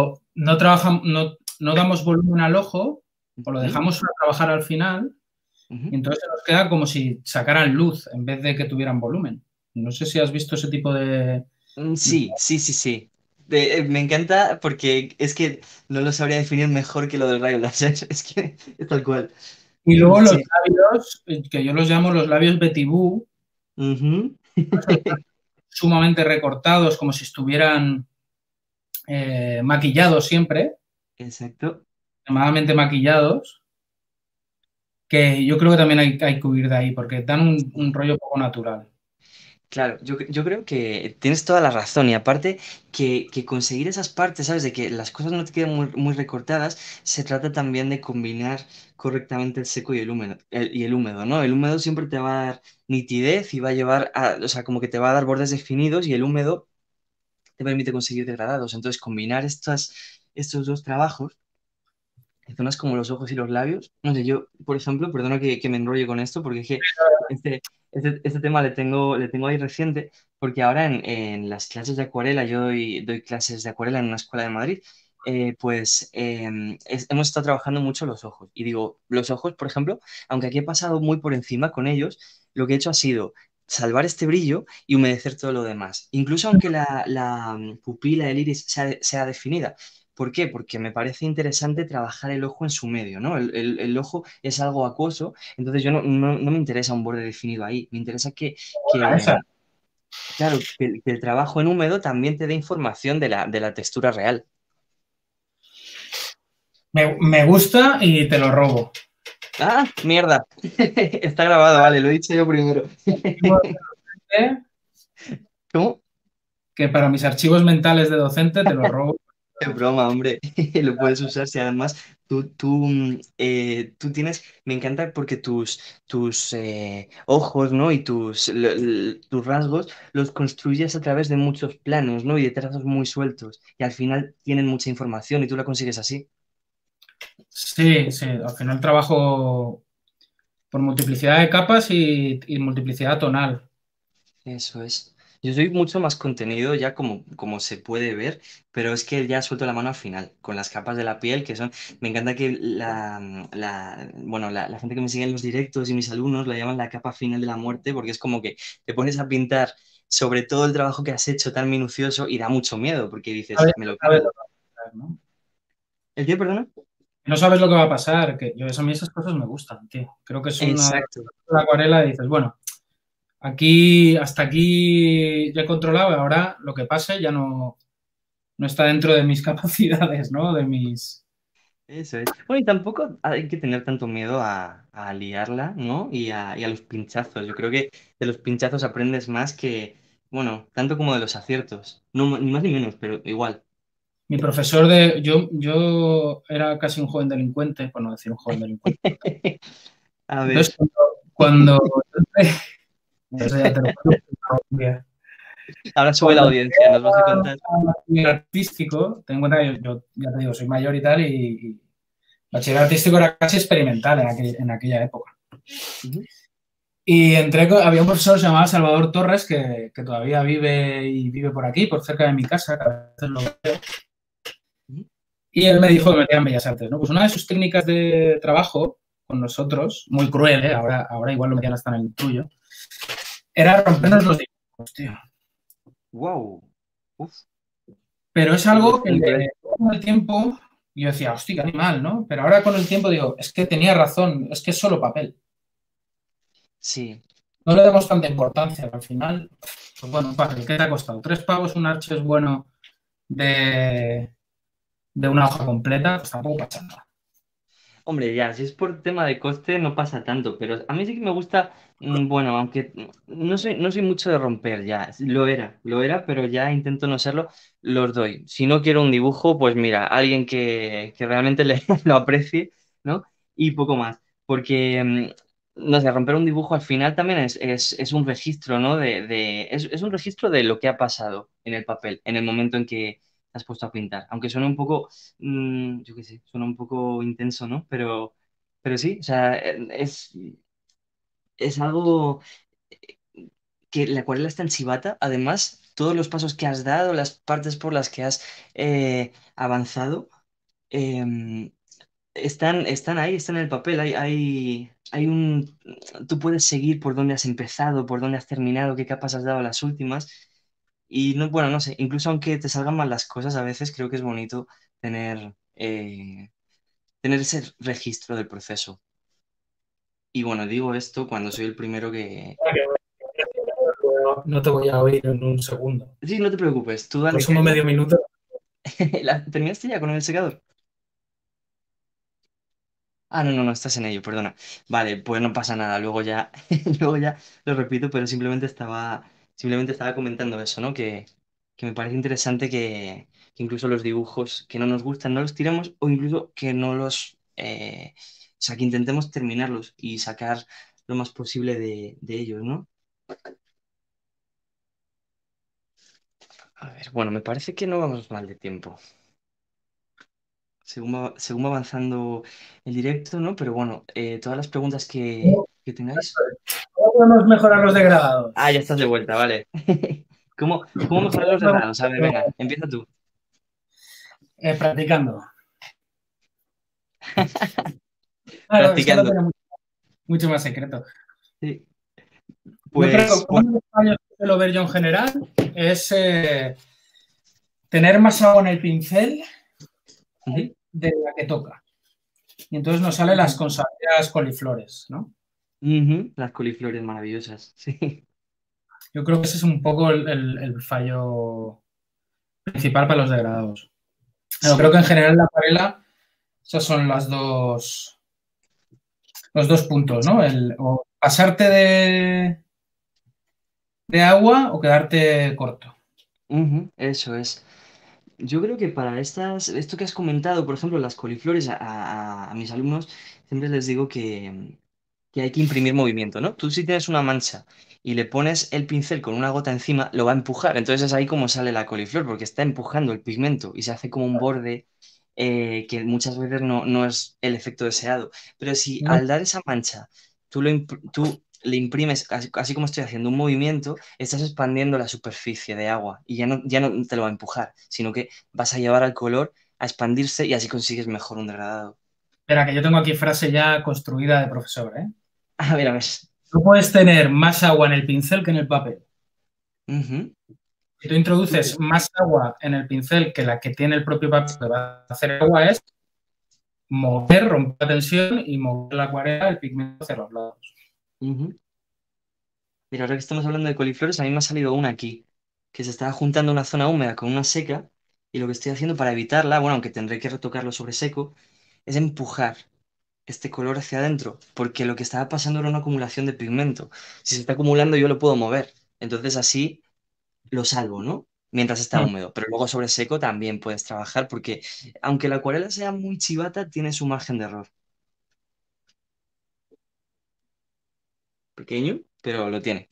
no damos volumen al ojo o lo ujú, dejamos trabajar al final y ujú. entonces nos queda como si sacaran luz en vez de que tuvieran volumen. No sé si has visto ese tipo de- Sí, sí, sí, sí. Me encanta porque es que no lo sabría definir mejor que lo del rayo láser. Es que es tal cual. Y luego los Sí. labios, que yo los llamo los labios Betty Boo, Ujú. sumamente recortados, como si estuvieran maquillados siempre, Exacto. extremadamente maquillados, que yo creo que también hay que huir de ahí, porque dan un rollo poco natural. Claro, yo creo que tienes toda la razón y aparte que conseguir esas partes, ¿sabes? De que las cosas no te queden muy recortadas, se trata también de combinar correctamente el seco y el húmedo, y el húmedo, ¿no? El húmedo siempre te va a dar nitidez y va a llevar o sea, como que te va a dar bordes definidos y el húmedo te permite conseguir degradados. Entonces, combinar estos dos trabajos en zonas como los ojos y los labios. No sé, yo, por ejemplo, perdona que me enrolle con esto, porque es que este tema le tengo ahí reciente, porque ahora en las clases de acuarela, yo doy clases de acuarela en una escuela de Madrid, pues hemos estado trabajando mucho los ojos. Y digo, los ojos, por ejemplo, aunque aquí he pasado muy por encima con ellos, lo que he hecho ha sido salvar este brillo y humedecer todo lo demás. Incluso aunque la pupila del iris sea definida. ¿Por qué? Porque me parece interesante trabajar el ojo en su medio, ¿no? El ojo es algo acuoso, entonces yo no me interesa un borde definido ahí, me interesa Buena esa. Claro, que el trabajo en húmedo también te dé información de la textura real. Me gusta y te lo robo. Ah, mierda. Está grabado, vale, lo he dicho yo primero. ¿Cómo? Que para mis archivos mentales de docente te lo robo. Es broma, hombre. Lo puedes usar si además tú tienes, me encanta porque tus ojos, ¿no? Y tus rasgos los construyes a través de muchos planos, ¿no? Y de trazos muy sueltos. Y al final tienen mucha información y tú la consigues así. Sí, sí, al final trabajo por multiplicidad de capas y multiplicidad tonal. Eso es. Yo soy mucho más contenido ya como se puede ver, pero es que ya suelto la mano al final, con las capas de la piel que son... Me encanta que la gente que me sigue en los directos y mis alumnos la llaman la capa final de la muerte porque es como que te pones a pintar sobre todo el trabajo que has hecho tan minucioso y da mucho miedo porque dices, Sabes- me lo sabes lo cargo. que va a pasar, ¿no? ¿El qué, perdona? No sabes lo que va a pasar, que yo, a mí esas cosas me gustan, tío. Creo que es una Exacto. la acuarela y dices, bueno, aquí, hasta aquí ya he controlado, ahora lo que pase ya no está dentro de mis capacidades, ¿no? De mis... Eso es. Bueno, y tampoco hay que tener tanto miedo a liarla, ¿no? Y a los pinchazos. Yo creo que de los pinchazos aprendes más que, bueno, tanto como de los aciertos. No, ni más ni menos, pero igual. Mi profesor de... Yo era casi un joven delincuente, por no decir un joven delincuente. A ver, Entonces, cuando eso ya te lo cuento un día. ahora sube la Cuando audiencia, nos vas a contar. bachiller artístico, ten en cuenta que yo, ya te digo, soy mayor y tal, y bachiller artístico era casi experimental en aquella época. Ujú, Y había un profesor que se llamaba Salvador Torres, que todavía vive por aquí, por cerca de mi casa, que a veces lo veo, ujú. y él me dijo que metía en Bellas Artes, ¿no? Pues una de sus técnicas de trabajo con nosotros, muy cruel, ¿eh? Ahora igual lo metían hasta en el tuyo, era rompernos los dibujos, tío. Wow. Uf, Pero es eso es algo que muy cruel. con el tiempo yo decía, hostia, qué animal, ¿no? Pero ahora con el tiempo digo, es que tenía razón, es que es solo papel. Sí. No le damos tanta importancia. Al final, pues bueno, ¿qué te ha costado? 3 pavos, un arches bueno de, de una hoja completa, pues tampoco pasa nada. Hombre, ya, si es por tema de coste no pasa tanto, pero a mí sí que me gusta, bueno, aunque no soy mucho de romper ya, lo era, pero ya intento no serlo, los doy. Si no quiero un dibujo, pues mira, alguien que realmente lo aprecie, ¿no? Y poco más, porque, no sé, romper un dibujo al final también es un registro, ¿no? Es un registro de lo que ha pasado en el papel, en el momento en que te has puesto a pintar, aunque suene un poco yo qué sé, suena un poco intenso, ¿no? Pero sí, o sea, es algo que la acuarela está en chivata. Además, todos los pasos que has dado, las partes por las que has avanzado, em, están ahí, están en el papel. Tú puedes seguir por dónde has empezado, por dónde has terminado, qué capas has dado a las últimas. Y no, bueno, no sé, incluso aunque te salgan mal las cosas, a veces creo que es bonito tener ese registro del proceso. Y bueno, digo esto cuando soy el primero que... No te voy a oír en un segundo. Sí, no te preocupes, tú dale Próximo caña. medio minuto. ¿Terminaste ya con el secador? Ah, no, no, no, estás en ello, perdona. Vale, pues no pasa nada, luego ya, luego ya lo repito, pero simplemente estaba comentando eso, ¿no? Que me parece interesante que incluso los dibujos que no nos gustan no los tiremos o incluso que no o sea, que intentemos terminarlos y sacar lo más posible de ellos, ¿no? A ver, bueno, me parece que no vamos mal de tiempo. Según va avanzando el directo, ¿no? Pero bueno, todas las preguntas que tengáis. ¿Cómo podemos mejorar los degradados? Ah, ya estás de vuelta, vale. ¿Cómo mejorar los degradados? A ver, venga, empieza tú. Practicando. Claro, es que no Practicando. tiene mucho más secreto. Sí. Yo Pues, creo que uno de los fallos que suelo ver yo en general es tener más agua en el pincel ujú, de la que toca. Y entonces nos salen las consabidas coliflores, ¿no? ujú, las coliflores maravillosas, sí. Yo creo que ese es un poco el fallo principal para los degradados. Pero Sí. creo que en general la acuarela, esos son los dos puntos, ¿no? O pasarte de agua o quedarte corto. Ujú, eso es. Yo creo que para esto que has comentado, por ejemplo, las coliflores, a mis alumnos siempre les digo que hay que imprimir movimiento, ¿no? Tú si tienes una mancha y le pones el pincel con una gota encima, lo va a empujar. Entonces es ahí como sale la coliflor, porque está empujando el pigmento y se hace como un borde que muchas veces no es el efecto deseado. Pero si ¿No? al dar esa mancha tú le imprimes, así como estoy haciendo un movimiento, estás expandiendo la superficie de agua y ya no te lo va a empujar, sino que vas a llevar al color a expandirse y así consigues mejor un degradado. Espera, que yo tengo aquí frase ya construida de profesor, ¿eh? A ver, a ver. No puedes tener más agua en el pincel que en el papel. Ujú. Si tú introduces más agua en el pincel que la que tiene el propio papel que va a hacer agua es mover, romper la tensión y mover la acuarela, el pigmento hacia los lados. Ujú. Mira, ahora que estamos hablando de coliflores, a mí me ha salido una aquí, que se estaba juntando una zona húmeda con una seca, y lo que estoy haciendo para evitarla, bueno, aunque tendré que retocarlo sobre seco, es empujar este color hacia adentro, porque lo que estaba pasando era una acumulación de pigmento. Si se está acumulando, yo lo puedo mover. Entonces así lo salvo, ¿no? Mientras está húmedo. Pero luego sobre seco también puedes trabajar, porque aunque la acuarela sea muy chivata, tiene su margen de error. Pequeño, pero lo tiene.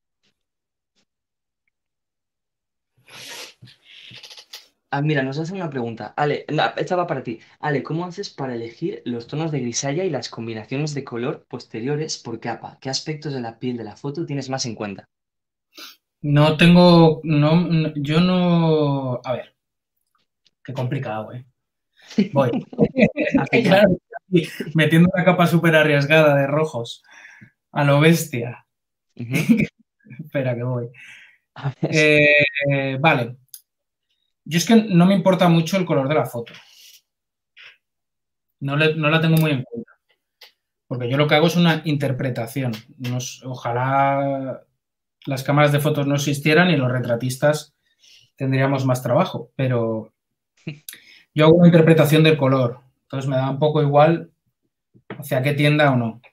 Ah, mira, nos hacen una pregunta. Ale, no, esta va para ti. Ale, ¿cómo haces para elegir los tonos de grisalla y las combinaciones de color posteriores por capa? ¿Qué aspectos de la piel de la foto tienes más en cuenta? No tengo, yo no, a ver, qué complicado, ¿eh? Voy. Hace ya. Claro, metiendo una capa súper arriesgada de rojos a lo bestia. Ujú. Espera que voy. A ver. Vale, yo es que no me importa mucho el color de la foto. No la tengo muy en cuenta. Porque yo lo que hago es una interpretación. Ojalá las cámaras de fotos no existieran y los retratistas tendríamos más trabajo, pero yo hago una interpretación del color. Entonces me da un poco igual hacia qué tienda o no.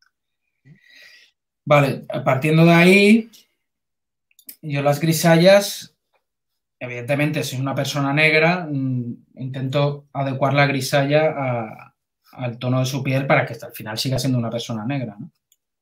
Vale, partiendo de ahí, yo las grisallas, evidentemente, si es una persona negra, intento adecuar la grisalla al tono de su piel para que hasta el final siga siendo una persona negra, ¿no?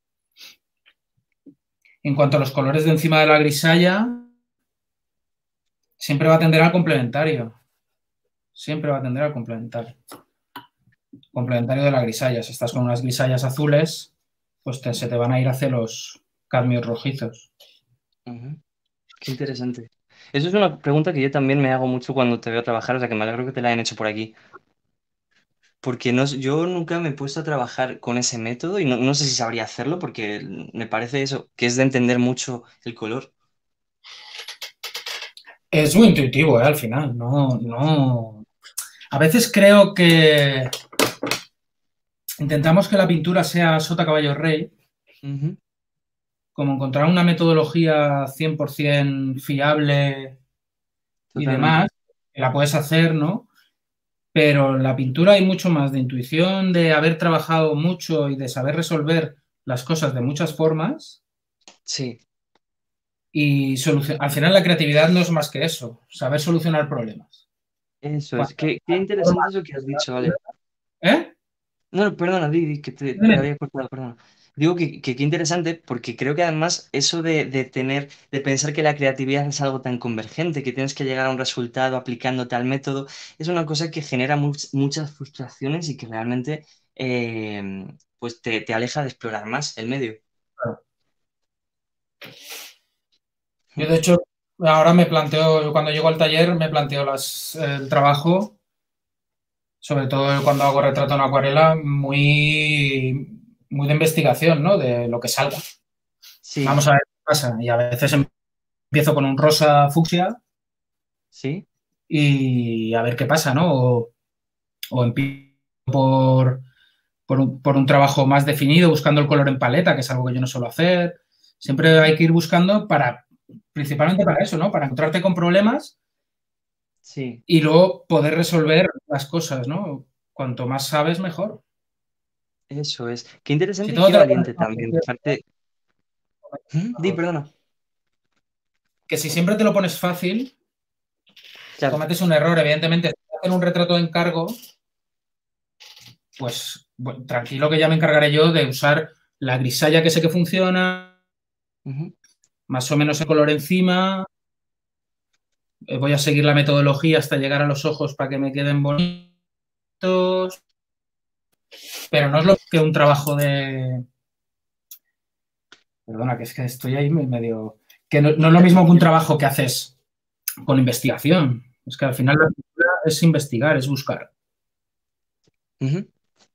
En cuanto a los colores de encima de la grisalla, siempre va a tender al complementario. Siempre va a tender al complementario. Complementario de la grisalla. Si estás con unas grisallas azules, pues se te van a ir hacia los cadmios rojizos. Ujú. Qué interesante. Eso es una pregunta que yo también me hago mucho cuando te veo trabajar, o sea que me alegro que te la hayan hecho por aquí. Porque no, yo nunca me he puesto a trabajar con ese método y no sé si sabría hacerlo porque me parece eso, que es de entender mucho el color. Es muy intuitivo, al final. No. A veces creo que intentamos que la pintura sea sota caballo rey, Ujú. como encontrar una metodología 100% fiable y demás, Totalmente. que la puedes hacer, ¿no? Pero en la pintura hay mucho más de intuición, de haber trabajado mucho y de saber resolver las cosas de muchas formas. Sí, Y al final la creatividad no es más que eso, saber solucionar problemas. eso es. Cuantas Qué más interesante formas, eso que has dicho, Ale. ¿eh? No, perdona, Didi, que te había cortado, perdona. Digo que qué interesante porque creo que además eso de pensar que la creatividad es algo tan convergente, que tienes que llegar a un resultado aplicando tal método, es una cosa que genera muchas frustraciones y que realmente pues te aleja de explorar más el medio. Yo, de hecho, ahora me planteo, cuando llego al taller, me planteo el trabajo, sobre todo cuando hago retrato en acuarela, muy de investigación, ¿no? De lo que salga. Sí, Vamos a ver qué pasa. Y a veces empiezo con un rosa fucsia sí. y a ver qué pasa, ¿no? O empiezo por un trabajo más definido, buscando el color en paleta, que es algo que yo no suelo hacer. Siempre hay que ir buscando principalmente para eso, ¿no? Para encontrarte con problemas Sí, y luego poder resolver las cosas, ¿no? Cuanto más sabes, mejor. eso es. Qué Si interesante y todo qué te lo pones valiente fácil, también. Dejarte... Di, perdona. que si siempre te lo pones fácil, Claro. cometes un error. Evidentemente, si hacer un retrato de encargo, pues bueno, tranquilo que ya me encargaré yo de usar la grisalla que sé que funciona, Ujú. más o menos el color encima. Voy a seguir la metodología hasta llegar a los ojos para que me queden bonitos, pero no es lo que un trabajo de... Perdona, que es que estoy ahí medio... Que no es lo mismo que un trabajo que haces con investigación. Es que al final la pintura es investigar, es buscar. Ujú.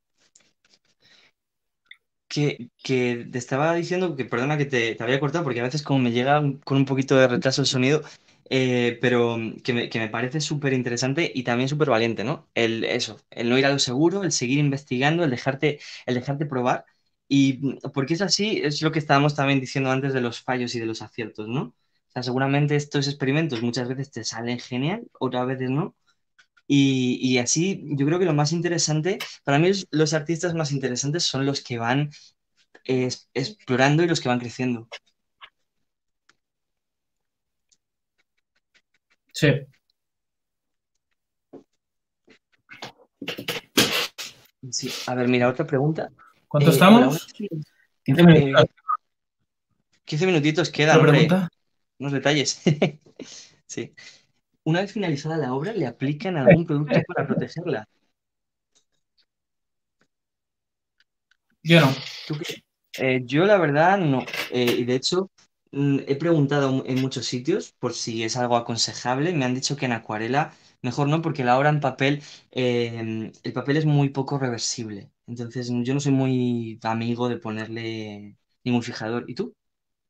Que te estaba diciendo que, perdona que te había cortado, porque a veces como me llega con un poquito de retraso el sonido, pero que me parece súper interesante y también súper valiente, ¿no? Eso, el no ir a lo seguro, el seguir investigando, el dejarte probar. Y porque es así, es lo que estábamos también diciendo antes de los fallos y de los aciertos, ¿no? O sea, seguramente estos experimentos muchas veces te salen genial, otras veces no. Y así, yo creo que lo más interesante, para mí los artistas más interesantes son los que van explorando y los que van creciendo. Sí. Sí, a ver, mira, otra pregunta. ¿Cuánto Ahora, una estamos? vez 15 minutos. eh, 15 minutitos quedan, ¿Otra hombre, pregunta? unos detalles. Sí. Una vez finalizada la obra, ¿le aplican algún producto para protegerla? Yo no. ¿Tú qué? Yo la verdad no. Y de hecho, he preguntado en muchos sitios por si es algo aconsejable. Me han dicho que en acuarela mejor no, porque la obra en papel, el papel es muy poco reversible. Entonces yo no soy muy amigo de ponerle ningún fijador. ¿Y tú?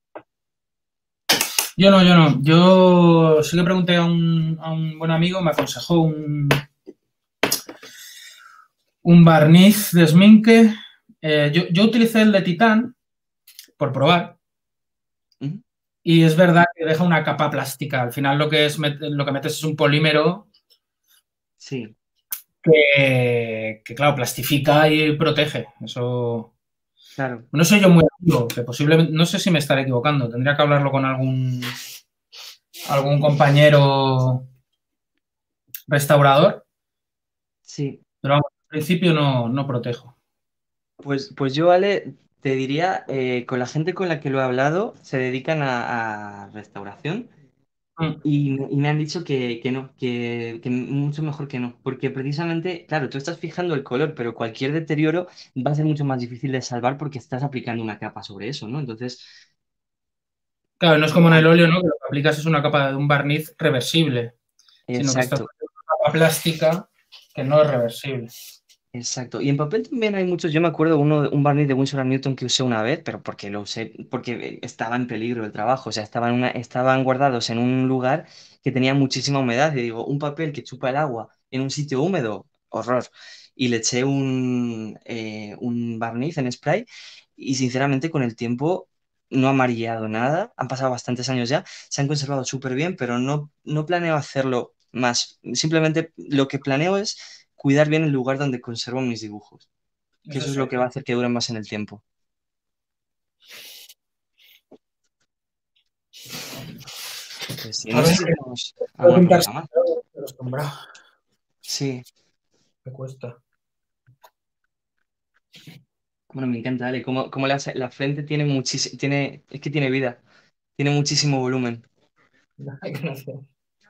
Yo no, yo no. Yo sí que pregunté a un buen amigo, me aconsejó un barniz de esminque. Yo utilicé el de titán por probar Ujú. y es verdad que deja una capa plástica. Al final lo que metes es un polímero Sí, que, claro, plastifica y protege. Eso claro. no soy yo muy amigo, que posiblemente, no sé si me estaré equivocando. Tendría que hablarlo con algún compañero restaurador, Sí. pero vamos, al principio no protejo. Pues yo, Ale, te diría, con la gente con la que lo he hablado, se dedican a restauración. Mm. Y me han dicho que no, que mucho mejor que no, porque precisamente, claro, tú estás fijando el color, pero cualquier deterioro va a ser mucho más difícil de salvar porque estás aplicando una capa sobre eso, ¿no? Entonces, Claro, no es como en el óleo, ¿no? Que lo que aplicas es una capa de un barniz reversible, sino que estás exacto, haciendo una capa plástica que no es reversible. exacto. Y en papel también hay muchos, yo me acuerdo un barniz de Winsor & Newton que usé una vez, pero porque lo usé, porque estaba en peligro el trabajo, o sea, estaban guardados en un lugar que tenía muchísima humedad, y digo, un papel que chupa el agua en un sitio húmedo, horror. Y le eché un barniz en spray y sinceramente con el tiempo no ha amarillado nada, han pasado bastantes años ya, se han conservado súper bien, pero no planeo hacerlo más. Simplemente lo que planeo es cuidar bien el lugar donde conservo mis dibujos, que Eso eso es sí. lo que va a hacer que duren más en el tiempo. Pues sí, A no sé ver, si tenemos puedo alguna pintar pregunta más. acostumbrado. Sí, Me cuesta. bueno, me encanta, Ale, como la frente tiene muchísimo, es que tiene vida, tiene muchísimo volumen. Gracias.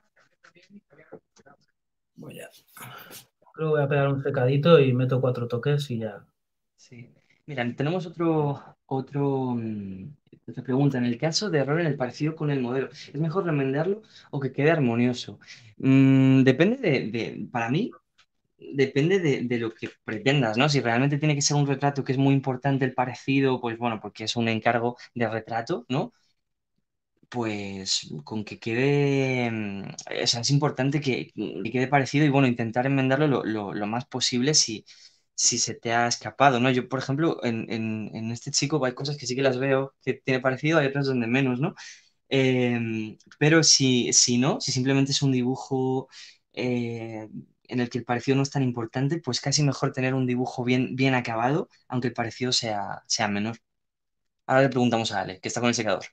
Creo que voy a pegar un secadito y meto 4 toques y ya. Sí. Mira, tenemos otra pregunta. En el caso de error en el parecido con el modelo, ¿es mejor remendarlo o que quede armonioso? Depende para mí, depende de lo que pretendas, ¿no? Si realmente tiene que ser un retrato que es muy importante el parecido, pues bueno, porque es un encargo de retrato, ¿no? Pues con que quede, o sea, es importante que quede parecido y bueno, intentar enmendarlo lo más posible si se te ha escapado, ¿no? Yo, por ejemplo, en este chico hay cosas que sí que las veo que tiene parecido, hay otras donde menos, ¿no? Pero si no, si simplemente es un dibujo en el que el parecido no es tan importante, pues casi mejor tener un dibujo bien acabado, aunque el parecido sea menor. Ahora le preguntamos a Ale, que está con el secador.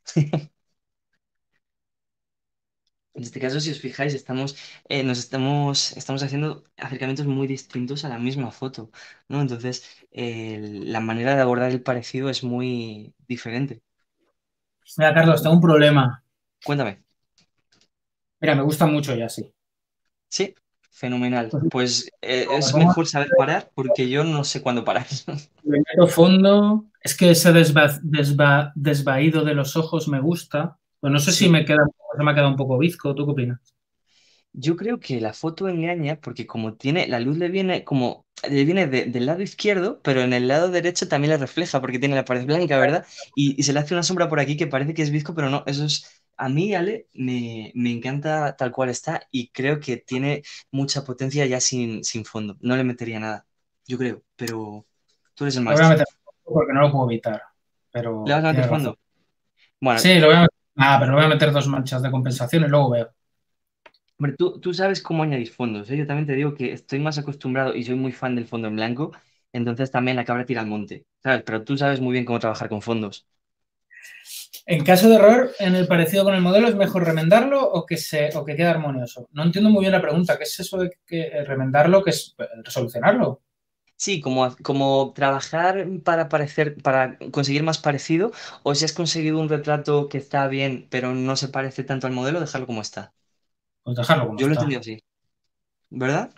En este caso, si os fijáis, estamos haciendo acercamientos muy distintos a la misma foto, ¿no? Entonces, la manera de abordar el parecido es muy diferente. Mira, Carlos, tengo un problema. Cuéntame. Mira, me gusta mucho ya, sí. Sí, fenomenal. Pues, Pues me es pongo, mejor saber parar porque yo no sé cuándo parar. le meto fondo. Es que ese desvaído de los ojos me gusta. Pues no sé si Sí, se me ha quedado un poco bizco. ¿Tú qué opinas? yo creo que la foto engaña porque como tiene, la luz le viene del lado izquierdo, pero en el lado derecho también le refleja porque tiene la pared blanca, ¿verdad? Y se le hace una sombra por aquí que parece que es bizco, pero no, eso es, a mí, Ale, me encanta tal cual está y creo que tiene mucha potencia ya sin fondo. No le metería nada, yo creo, pero tú eres el Lo voy a maestro. meter porque no lo puedo evitar. ¿Le vas Pero a meter tienes razón. fondo? Bueno, Sí, lo voy a meter. Ah, pero le voy a meter dos manchas de compensación y luego veo. hombre, tú sabes cómo añadir fondos, ¿eh? Yo también te digo que estoy más acostumbrado y soy muy fan del fondo en blanco, entonces también la cabra tira al monte, ¿sabes? Pero tú sabes muy bien cómo trabajar con fondos. En caso de error, en el parecido con el modelo, ¿es mejor remendarlo o que quede armonioso? No entiendo muy bien la pregunta. ¿Qué es eso de que remendarlo? ¿Qué es solucionarlo? Sí, como trabajar para conseguir más parecido, o si has conseguido un retrato que está bien, pero no se parece tanto al modelo, dejarlo como está. Pues dejarlo como Yo lo he está. entendido así, ¿verdad?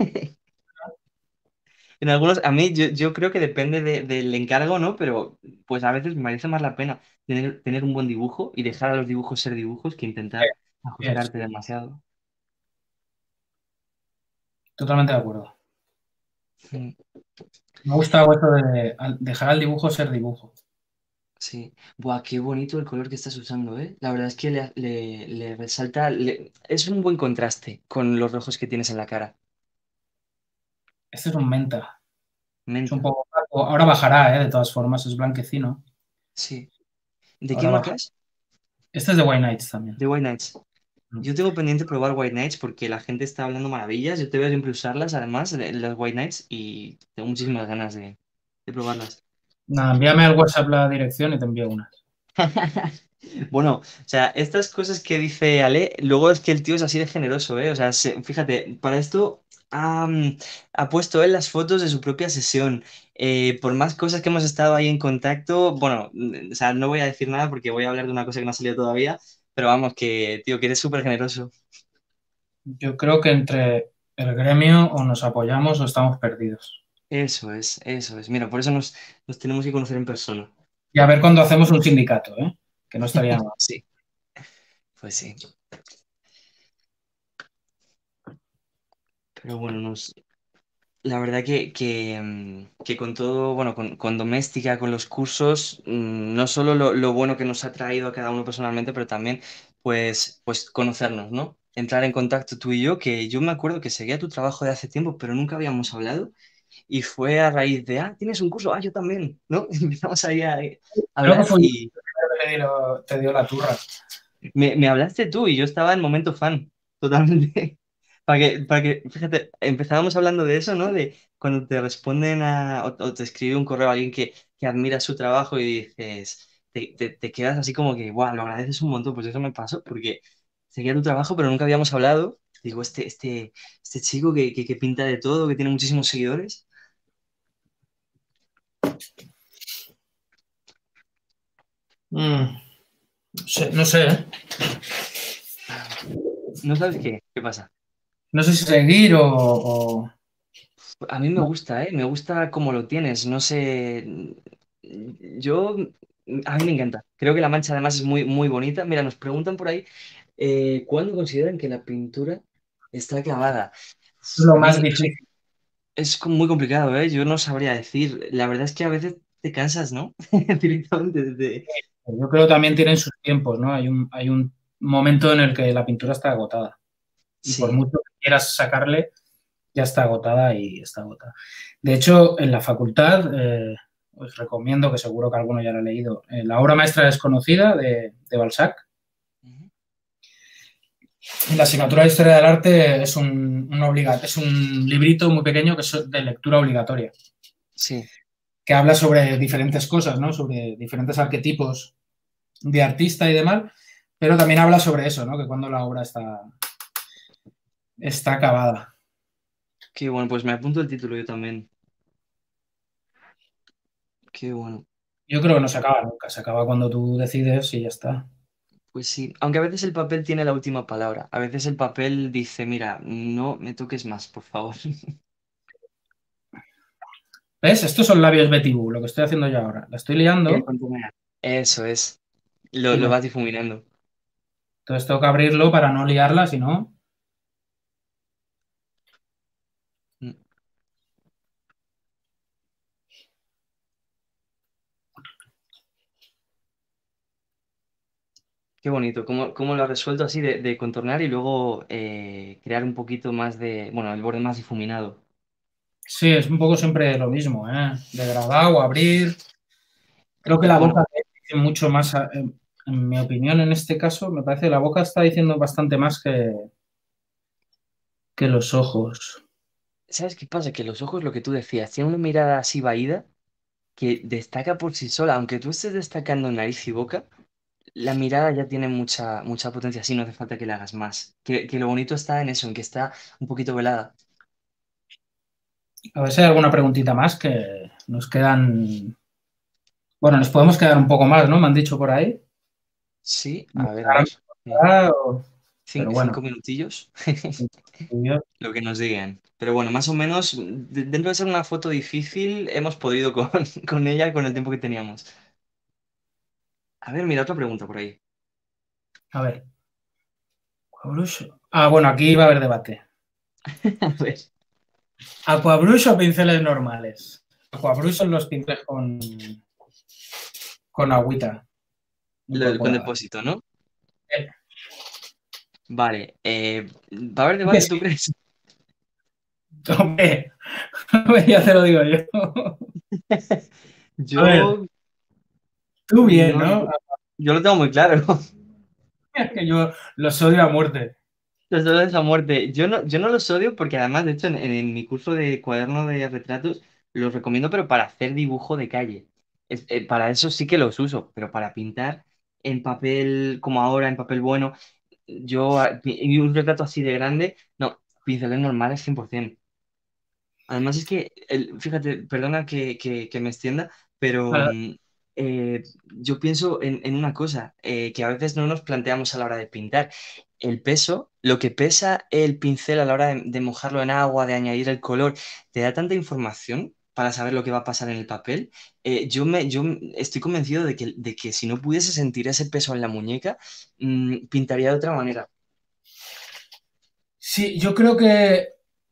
En algunos, a mí, yo creo que depende del encargo, ¿no? Pero pues a veces me merece más la pena tener un buen dibujo y dejar a los dibujos ser dibujos que intentar Es, ajustarte demasiado. totalmente de acuerdo. Mm, Me gusta eso de dejar al dibujo ser dibujo. sí. Buah, qué bonito el color que estás usando, ¿eh? La verdad es que le resalta, es un buen contraste con los rojos que tienes en la cara. Este es un menta. Es un Menta, poco opaco. Ahora bajará, de todas formas, es blanquecino. sí. ¿De qué Ahora marca baja. es? Este es de White Nights también. De White Nights. Yo tengo pendiente probar White Nights porque la gente está hablando maravillas. Yo te veo siempre usarlas, además, las White Nights, y tengo muchísimas ganas de probarlas. Nada, envíame al WhatsApp la dirección y te envío una. Bueno, o sea, estas cosas que dice Ale, luego es que el tío es así de generoso, ¿eh? O sea, fíjate, para esto ha puesto él las fotos de su propia sesión. Por más cosas que hemos estado ahí en contacto, bueno, o sea, no voy a decir nada porque voy a hablar de una cosa que no ha salido todavía, pero vamos, que, tío, que eres súper generoso. Yo creo que entre el gremio o nos apoyamos o estamos perdidos. Eso es, eso es. Mira, por eso nos tenemos que conocer en persona. Y a ver cuando hacemos un sindicato, ¿eh? Que no estaría mal. Sí, pues sí. Pero bueno, la verdad que con todo, bueno, con Doméstica, con los cursos, no solo lo bueno que nos ha traído a cada uno personalmente, pero también pues conocernos, ¿no? Entrar en contacto tú y yo, que yo me acuerdo que seguía tu trabajo de hace tiempo, pero nunca habíamos hablado. Y fue a raíz de, tienes un curso, yo también, ¿no? Empezamos ahí a Creo que hablar fue yo y que te dio la turra. me hablaste tú y yo estaba en momento fan, totalmente. Fíjate, empezábamos hablando de eso, ¿no? De cuando te responden o te escribe un correo a alguien que admira su trabajo y dices, te quedas así como que, guau, lo agradeces un montón. Pues eso me pasó, porque seguía tu trabajo, pero nunca habíamos hablado. Digo, este chico que pinta de todo, que tiene muchísimos seguidores. Mm, no sé, ¿eh? ¿No sabes qué pasa? No sé si seguir o... A mí me gusta, ¿eh? Me gusta cómo lo tienes. No sé. Yo. A mí me encanta. Creo que la mancha además es muy bonita. Mira, nos preguntan por ahí, ¿cuándo consideran que la pintura está acabada? Lo A más mí difícil. es muy complicado, ¿eh? Yo no sabría decir. La verdad es que a veces te cansas, ¿no? Directamente Yo creo que también tienen sus tiempos, ¿no? Hay un momento en el que la pintura está agotada. Y por Sí, mucho que quieras sacarle, ya está agotada y está agotada. De hecho, en la facultad, os recomiendo, que seguro que alguno ya lo ha leído, La obra maestra desconocida de Balzac. Ujú. Y la asignatura de Historia del Arte es es un librito muy pequeño que es de lectura obligatoria, Sí. que habla sobre diferentes cosas, ¿no? Sobre diferentes arquetipos de artista y demás, pero también habla sobre eso, ¿no? Que cuando la obra está acabada. Qué bueno, pues me apunto el título yo también. Qué bueno. Yo creo que no se acaba nunca, se acaba cuando tú decides y ya está. Pues sí, aunque a veces el papel tiene la última palabra. A veces el papel dice, mira, no me toques más, por favor. ¿Ves? Estos son labios Betty Boo, lo que estoy haciendo yo ahora. La estoy El liando contener. Eso es. y Lo vas difuminando. entonces tengo que abrirlo para no liarla, si no. Mm. Qué bonito. ¿Cómo lo has resuelto así de contornar y luego crear un poquito más de, bueno, el borde más difuminado? Sí, es un poco siempre lo mismo, ¿eh? Degradado, abrir. Creo que la Bueno, boca dice mucho más, en mi opinión, en este caso, me parece que la boca está diciendo bastante más que los ojos. ¿sabes qué pasa? Que los ojos, lo que tú decías, tienen una mirada así vaída que destaca por sí sola. Aunque tú estés destacando nariz y boca, la mirada ya tiene mucha potencia, así no hace falta que le hagas más. Que lo bonito está en eso, en que está un poquito velada. A ver si hay alguna preguntita más que nos quedan. Bueno, nos podemos quedar un poco más, ¿no? Me han dicho por ahí. Sí, a Ahora ver. pero bueno, 5 minutillos, lo que nos digan. Pero bueno, más o menos, dentro de ser una foto difícil, hemos podido con, con ella con el tiempo que teníamos. A ver, mira, otra pregunta por ahí. a ver. Aquabrush. Ah, bueno, aquí va a haber debate. A ver, ¿Aquabrush o pinceles normales? Aquabrush son los pinceles con agüita con incorporada. depósito, ¿no? Eh, Vale, ¿va a haber que debate, sí, tú crees? hombre, ya te lo digo yo. A ver, Yo tú bien, no, ¿no? yo lo tengo muy claro. Es que yo los odio a muerte. Los dolores a muerte. Yo no los odio porque además, de hecho, en mi curso de cuaderno de retratos los recomiendo, pero para hacer dibujo de calle. Para eso sí que los uso, pero para pintar en papel como ahora, en papel bueno, y un retrato así de grande, no, pinceles normales 100%. Además es que, fíjate, perdona que me extienda, pero yo pienso en una cosa, que a veces no nos planteamos a la hora de pintar. El peso, lo que pesa el pincel a la hora de mojarlo en agua, de añadir el color, te da tanta información para saber lo que va a pasar en el papel. Yo estoy convencido de que si no pudiese sentir ese peso en la muñeca, pintaría de otra manera. Sí, yo creo que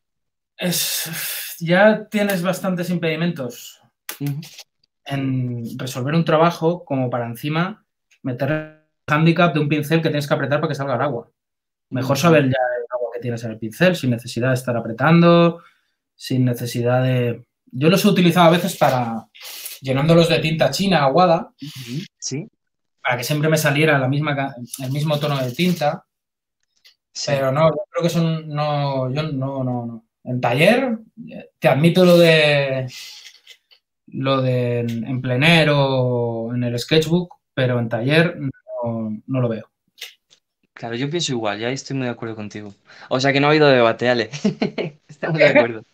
ya tienes bastantes impedimentos Ujú. en resolver un trabajo como para encima meter el hándicap de un pincel que tienes que apretar para que salga el agua. Mejor Ujú. saber ya el agua que tienes en el pincel sin necesidad de estar apretando, sin necesidad de. Yo los he utilizado a veces para llenándolos de tinta china aguada, Ujú. Sí, para que siempre me saliera el mismo tono de tinta, sí. pero no, yo creo que son. No, yo no. En taller, te admito lo de en plenero, en el sketchbook, pero en taller no lo veo. Claro, yo pienso igual, ya estoy muy de acuerdo contigo. O sea que no ha habido debate, Ale. Estamos de acuerdo.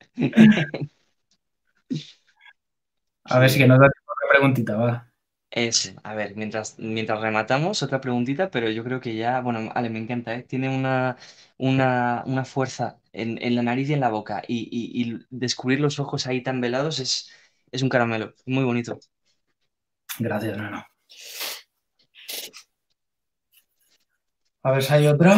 A ver si que Genial. nos da tiempo de preguntita, va. A ver, mientras rematamos, otra preguntita, pero yo creo que ya, bueno, Ale, me encanta, ¿eh? Tiene una fuerza en la nariz y en la boca. Y descubrir los ojos ahí tan velados es un caramelo. Muy bonito. Gracias, Nano. A ver si hay otra.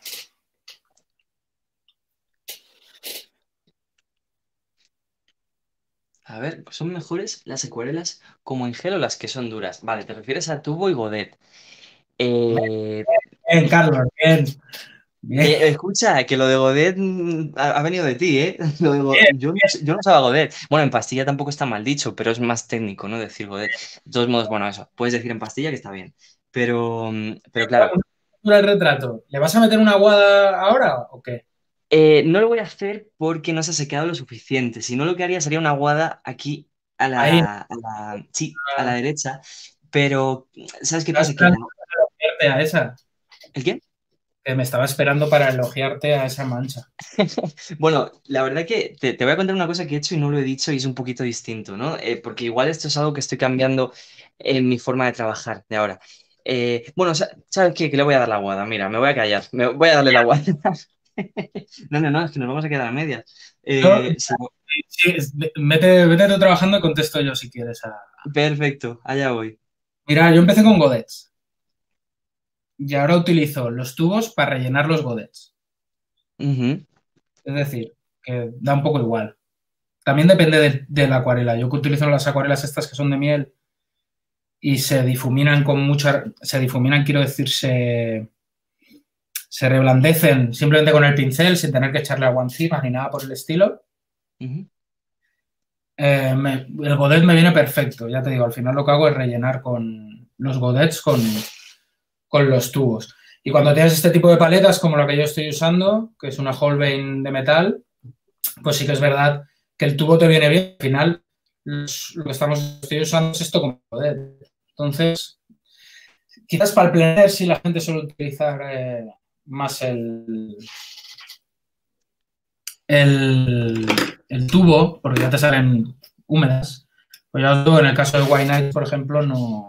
A ver, ¿son mejores las acuarelas como en gel o las que son duras? Vale, te refieres a tubo y godet. Eh, Bien, Carlos, bien. Bien, Escucha, que lo de Godet ha venido de ti, ¿eh? bien. Yo no usaba Godet. Bueno, en pastilla tampoco está mal dicho, pero es más técnico, ¿no? Decir Godet. De todos modos, bueno, eso. Puedes decir en pastilla que está bien. Pero claro, Una el retrato. ¿Le vas a meter una aguada ahora o qué? no lo voy a hacer porque no se ha secado lo suficiente. Si no, lo que haría sería una aguada aquí Ahí, sí, a la derecha. Pero, ¿sabes qué estaba pasa? Que esperando para elogiarte a esa. ¿El qué? Que me estaba esperando para elogiarte a esa mancha. Bueno, la verdad que te voy a contar una cosa que he hecho y no lo he dicho y es un poquito distinto, ¿no? Porque igual esto es algo que estoy cambiando en mi forma de trabajar de ahora. Bueno, ¿sabes qué? Que le voy a dar la guada. Mira, me voy a callar. Me voy a darle la guada. No, es que nos vamos a quedar a medias. No, Sí, sí, vete tú trabajando y contesto yo si quieres. perfecto, allá voy. Mira, yo empecé con godets y ahora utilizo los tubos para rellenar los godets. Ujú, Es decir, que da un poco igual. También depende de la acuarela. Yo que utilizo las acuarelas estas que son de miel y se difuminan con mucha... Se difuminan, quiero decir, se reblandecen simplemente con el pincel sin tener que echarle agua encima ni nada por el estilo. ujú. El godet me viene perfecto, ya te digo, al final lo que hago es rellenar con los godets con los tubos. Y cuando tienes este tipo de paletas como la que yo estoy usando, que es una Holbein de metal, pues sí que es verdad que el tubo te viene bien. Al final, lo que estoy usando es esto como godet. Entonces, quizás para el plener sí la gente suele utilizar más el, el tubo, porque ya te salen húmedas. Pues ya os digo, en el caso de White Knight, por ejemplo,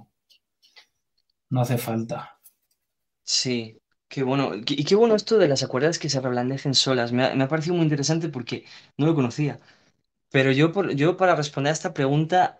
no hace falta. Sí, qué bueno. Y qué bueno esto de las acuarelas que se reblandecen solas. Me ha parecido muy interesante porque no lo conocía. Pero yo para responder a esta pregunta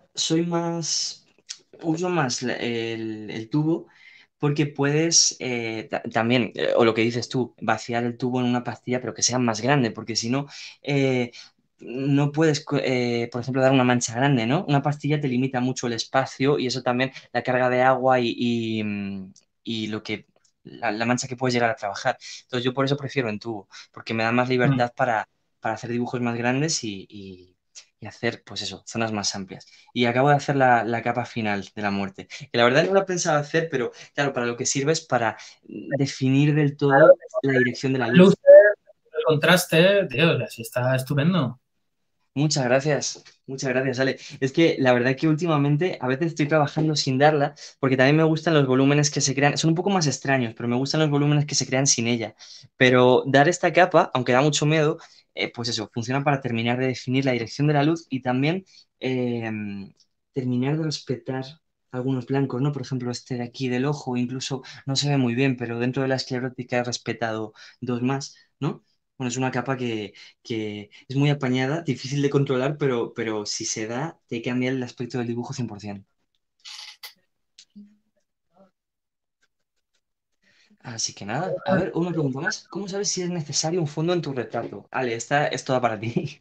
uso más el tubo porque puedes también, o lo que dices tú, vaciar el tubo en una pastilla pero que sea más grande, porque si no, eh, no puedes, por ejemplo, dar una mancha grande, ¿no? Una pastilla te limita mucho el espacio y eso también, la carga de agua y la mancha que puedes llegar a trabajar. Entonces yo por eso prefiero en tubo, porque me da más Mm. libertad para hacer dibujos más grandes y hacer, pues eso, zonas más amplias. Y acabo de hacer la capa final de la muerte, que la verdad no lo pensaba hacer, pero claro, para lo que sirve es para definir del todo la dirección de la Luces, luz. el contraste, tío, así está estupendo. Muchas gracias, Ale. Es que la verdad que últimamente a veces estoy trabajando sin darla, porque también me gustan los volúmenes que se crean, son un poco más extraños, pero me gustan los volúmenes que se crean sin ella. Pero dar esta capa, aunque da mucho miedo, pues eso, funciona para terminar de definir la dirección de la luz y también eh, terminar de respetar algunos blancos, ¿no? Por ejemplo, este de aquí del ojo, incluso no se ve muy bien, pero dentro de la esclerótica he respetado dos más, ¿no? Bueno, es una capa que es muy apañada, difícil de controlar, pero si se da, te cambia el aspecto del dibujo 100%. Así que nada, a ver, una pregunta más. ¿Cómo sabes si es necesario un fondo en tu retrato? Ale, esta es toda para ti.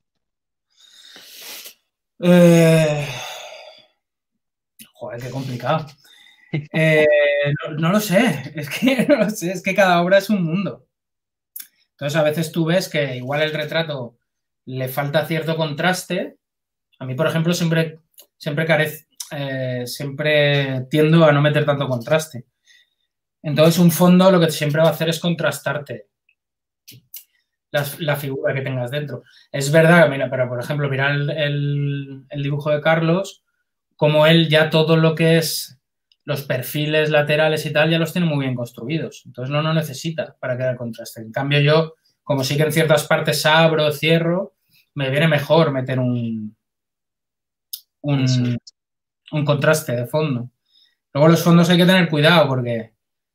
Eh, joder, qué complicado. Eh, no lo sé, es que no lo sé, es que cada obra es un mundo. Entonces, a veces tú ves que igual el retrato le falta cierto contraste. A mí, por ejemplo, siempre tiendo a no meter tanto contraste. Entonces, un fondo lo que siempre va a hacer es contrastarte la figura que tengas dentro. Es verdad, mira, pero por ejemplo, mira el dibujo de Carlos, como él ya todo lo que es los perfiles laterales y tal, ya los tiene muy bien construidos. Entonces no necesita para crear contraste. En cambio, yo, como sí que en ciertas partes abro, cierro, me viene mejor meter Eso. un, un contraste de fondo. Luego los fondos hay que tener cuidado porque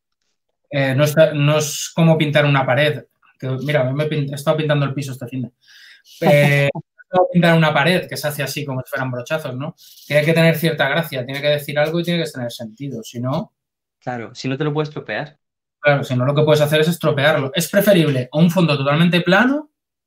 no es como pintar una pared. Que, mira, he estado pintando el piso este fin de. He estado pintando una pared que se hace así como si fueran brochazos, ¿no? Tiene que tener cierta gracia, tiene que decir algo y tiene que tener sentido. Si no, Claro, si no te lo puedes tropear. claro, si no lo que puedes hacer es estropearlo. Es preferible o un fondo totalmente plano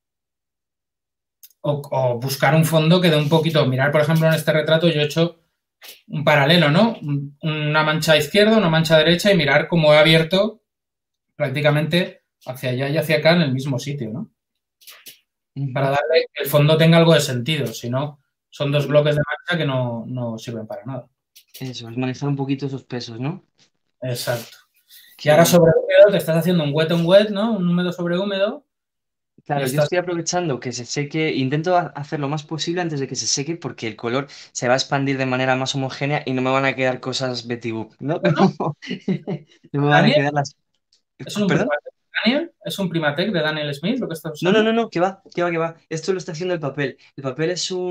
o buscar un fondo que dé un poquito. Mirar, por ejemplo, en este retrato yo he hecho un paralelo, ¿no? Una mancha izquierda, una mancha derecha y mirar cómo he abierto prácticamente hacia allá y hacia acá en el mismo sitio, ¿no? Para Ujú. darle que el fondo tenga algo de sentido, si no, son dos bloques de marcha que no sirven para nada. Eso, es manejar un poquito esos pesos, ¿no? Exacto. Y Qué ahora bueno. sobre húmedo te estás haciendo un wet on wet, ¿no? Un húmedo sobre húmedo y Claro, yo estás... estoy aprovechando que se seque, intento hacer lo más posible antes de que se seque porque el color se va a expandir de manera más homogénea y no me van a quedar cosas Betty Boop, ¿no? Bueno, No me van a Daniel, quedar las... ¿es un ¿Perdón? Primatec, Daniel? ¿Es un Primatec de Daniel Smith lo que estás No, no, usando? no, no, que va, que va, que va. Esto lo está haciendo el papel. El papel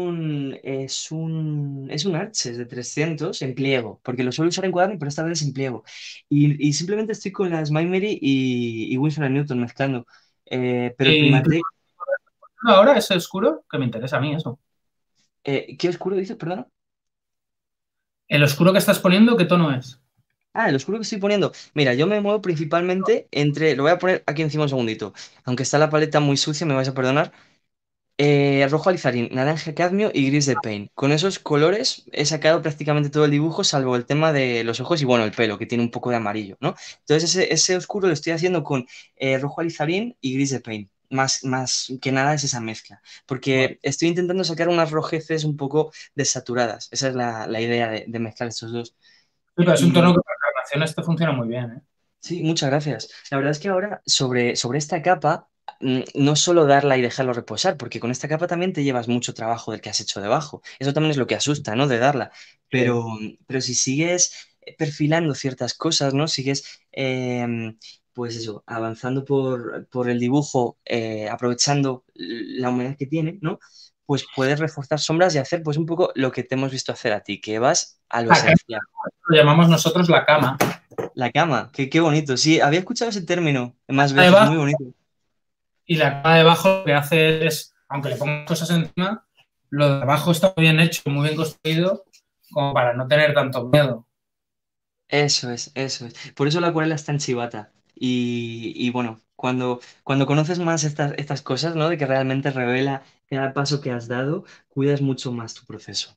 es un Arches de 300 en pliego, porque lo suelo usar en cuaderno, pero esta vez es en pliego. Y simplemente estoy con las Mary y Winsor Newton mezclando. Pero el ¿Y Primatec, ahora ese oscuro? Que me interesa a mí eso. ¿qué oscuro dices, perdón? ¿El oscuro que estás poniendo qué tono es? Ah, el oscuro que estoy poniendo. Mira, yo me muevo principalmente entre. Lo voy a poner aquí encima un segundito. Aunque está la paleta muy sucia, me vais a perdonar. Rojo alizarín, naranja cadmio y gris de paint. Con esos colores he sacado prácticamente todo el dibujo, salvo el tema de los ojos y bueno, el pelo, que tiene un poco de amarillo, ¿no? Entonces ese oscuro lo estoy haciendo con rojo alizarín y gris de paint. Más que nada es esa mezcla. Vale. Porque estoy intentando sacar unas rojeces un poco desaturadas. Esa es la idea de mezclar estos dos. Sí, pero es un tono Y que para carnaciones te funciona muy bien, ¿eh? sí, muchas gracias. La verdad es que ahora sobre esta capa, no solo darla y dejarlo reposar, porque con esta capa también te llevas mucho trabajo del que has hecho debajo. Eso también es lo que asusta, ¿no? De darla. Sí. Pero si sigues perfilando ciertas cosas, ¿no? Sigues, pues eso, avanzando por el dibujo, aprovechando la humedad que tiene, ¿no? Pues puedes reforzar sombras y hacer pues un poco lo que te hemos visto hacer a ti, que vas a lo Acá esencial. lo llamamos nosotros la cama. La cama, qué bonito. Sí, había escuchado ese término más veces, Debajo, muy bonito. y la cama de abajo lo que hace es, aunque le pongas cosas encima, lo de abajo está muy bien hecho, muy bien construido, como para no tener tanto miedo. Eso es, eso es. Por eso la acuarela es tan chivata. Y bueno, cuando conoces más estas cosas, ¿no? De que realmente revela cada paso que has dado, cuidas mucho más tu proceso.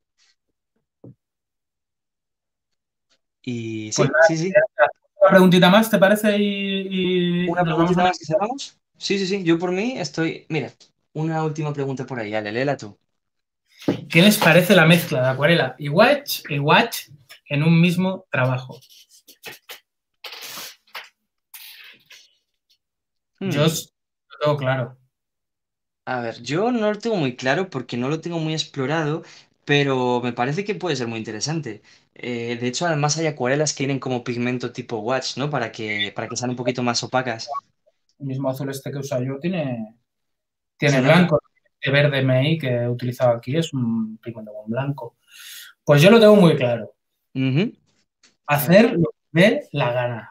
Y Pues sí, sí, sí. nada, una preguntita más, ¿te parece? Y Una nos vamos a preguntita una... más y cerramos. Sí, sí, sí. Yo por mí estoy. Mira, una última pregunta por ahí. Ale, léela tú. ¿Qué les parece la mezcla de acuarela y watch en un mismo trabajo? Yo Hmm. lo tengo claro. A ver, yo no lo tengo muy claro porque no lo tengo muy explorado, pero me parece que puede ser muy interesante. De hecho, además hay acuarelas que tienen como pigmento tipo watch, ¿no? Para que sean un poquito más opacas. El mismo azul este que uso yo tiene Se nota. blanco. El verde MEI que he utilizado aquí es un pigmento con blanco. Pues yo lo tengo muy claro. Ujú. A ver. Hacer lo que dé la gana.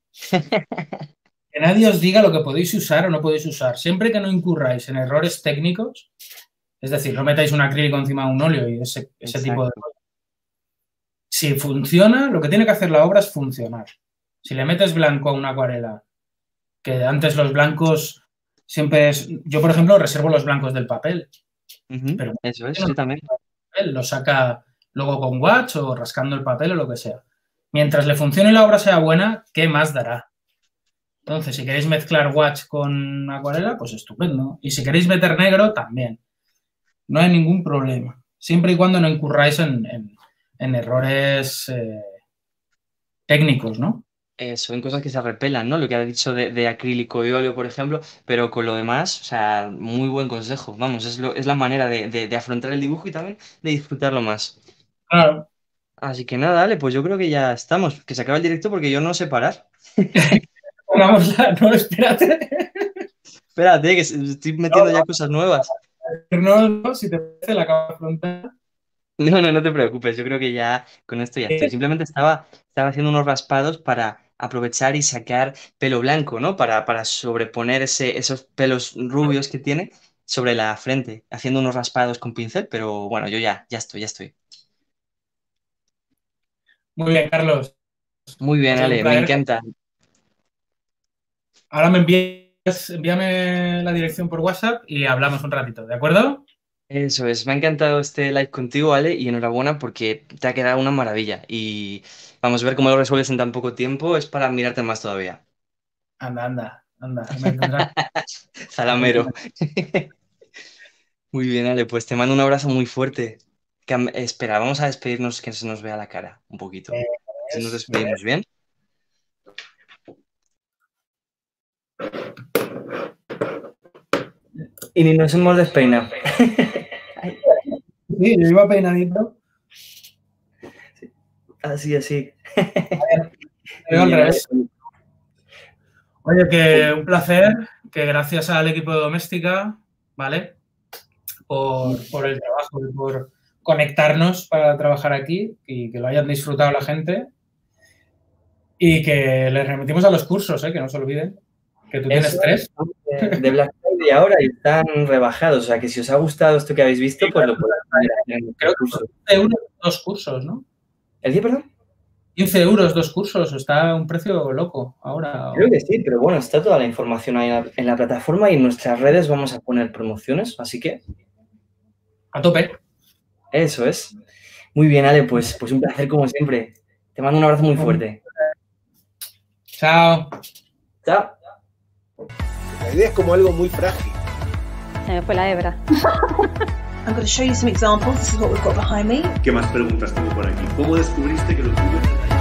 Que nadie os diga lo que podéis usar o no podéis usar. Siempre que no incurráis en errores técnicos, es decir, no metáis un acrílico encima de un óleo y ese tipo de Exacto. cosas. Si funciona, lo que tiene que hacer la obra es funcionar. Si le metes blanco a una acuarela, que antes los blancos siempre es... Yo, por ejemplo, reservo los blancos del papel, Ujú. pero Eso es, yo también. él lo saca luego con watch o rascando el papel o lo que sea. Mientras le funcione y la obra sea buena, ¿qué más dará? Entonces, si queréis mezclar watch con acuarela, pues estupendo. Y si queréis meter negro, también. No hay ningún problema. Siempre y cuando no incurráis en errores técnicos, ¿no? Son cosas que se repelan, ¿no? Lo que ha dicho de acrílico y óleo, por ejemplo, pero con lo demás, o sea, muy buen consejo. Vamos, es la manera de afrontar el dibujo y también de disfrutarlo más. Claro. Así que nada, dale, pues yo creo que ya estamos. Que se acaba el directo porque yo no sé parar. Pongámosla, no, espérate. Espérate, que estoy metiendo ya cosas nuevas. No, no, si te parece la cama frontal. No, no, no te preocupes, yo creo que ya con esto ya estoy. Simplemente estaba haciendo unos raspados para aprovechar y sacar pelo blanco, ¿no? Para sobreponer esos pelos rubios que tiene sobre la frente, haciendo unos raspados con pincel, pero bueno, yo ya estoy, ya estoy. Muy bien, Carlos. Muy bien, Ha sido un Ale, me placer. encanta. Ahora envíame la dirección por WhatsApp y hablamos un ratito, ¿de acuerdo? Eso es, me ha encantado este live contigo, Ale, y enhorabuena porque te ha quedado una maravilla. Y vamos a ver cómo lo resuelves en tan poco tiempo, es para mirarte más todavía. Anda, anda. Anda, me tendrás. Zalamero. Muy bien, Ale, pues te mando un abrazo muy fuerte. Espera, vamos a despedirnos que se nos vea la cara un poquito. Si nos despedimos bien. Y ni nos hemos despeinado. Sí, yo iba peinadito. Sí. Así. Al revés. Oye, que un placer, que gracias al equipo de Doméstica, ¿vale? Por el trabajo y por conectarnos para trabajar aquí y que lo hayan disfrutado la gente y que les remitimos a los cursos, que no se olviden, que tú tienes 3. De Black Friday ahora y están rebajados, o sea que si os ha gustado esto que habéis visto, sí, pues lo podéis hacer en creo que son 15 euros 2 cursos, ¿no? ¿El qué, perdón? 15 euros 2 cursos, está un precio loco ahora. Creo que sí, pero bueno, está toda la información ahí en la plataforma y en nuestras redes vamos a poner promociones, así que... A tope. Eso es. Muy bien, Ale, pues un placer como siempre. Te mando un abrazo muy fuerte. Chao. Chao. La idea es como algo muy frágil. Se me fue la hebra. I'm going to show you some examples. This is what we've got behind me. ¿Qué más preguntas tengo por aquí? ¿Cómo descubriste que los Google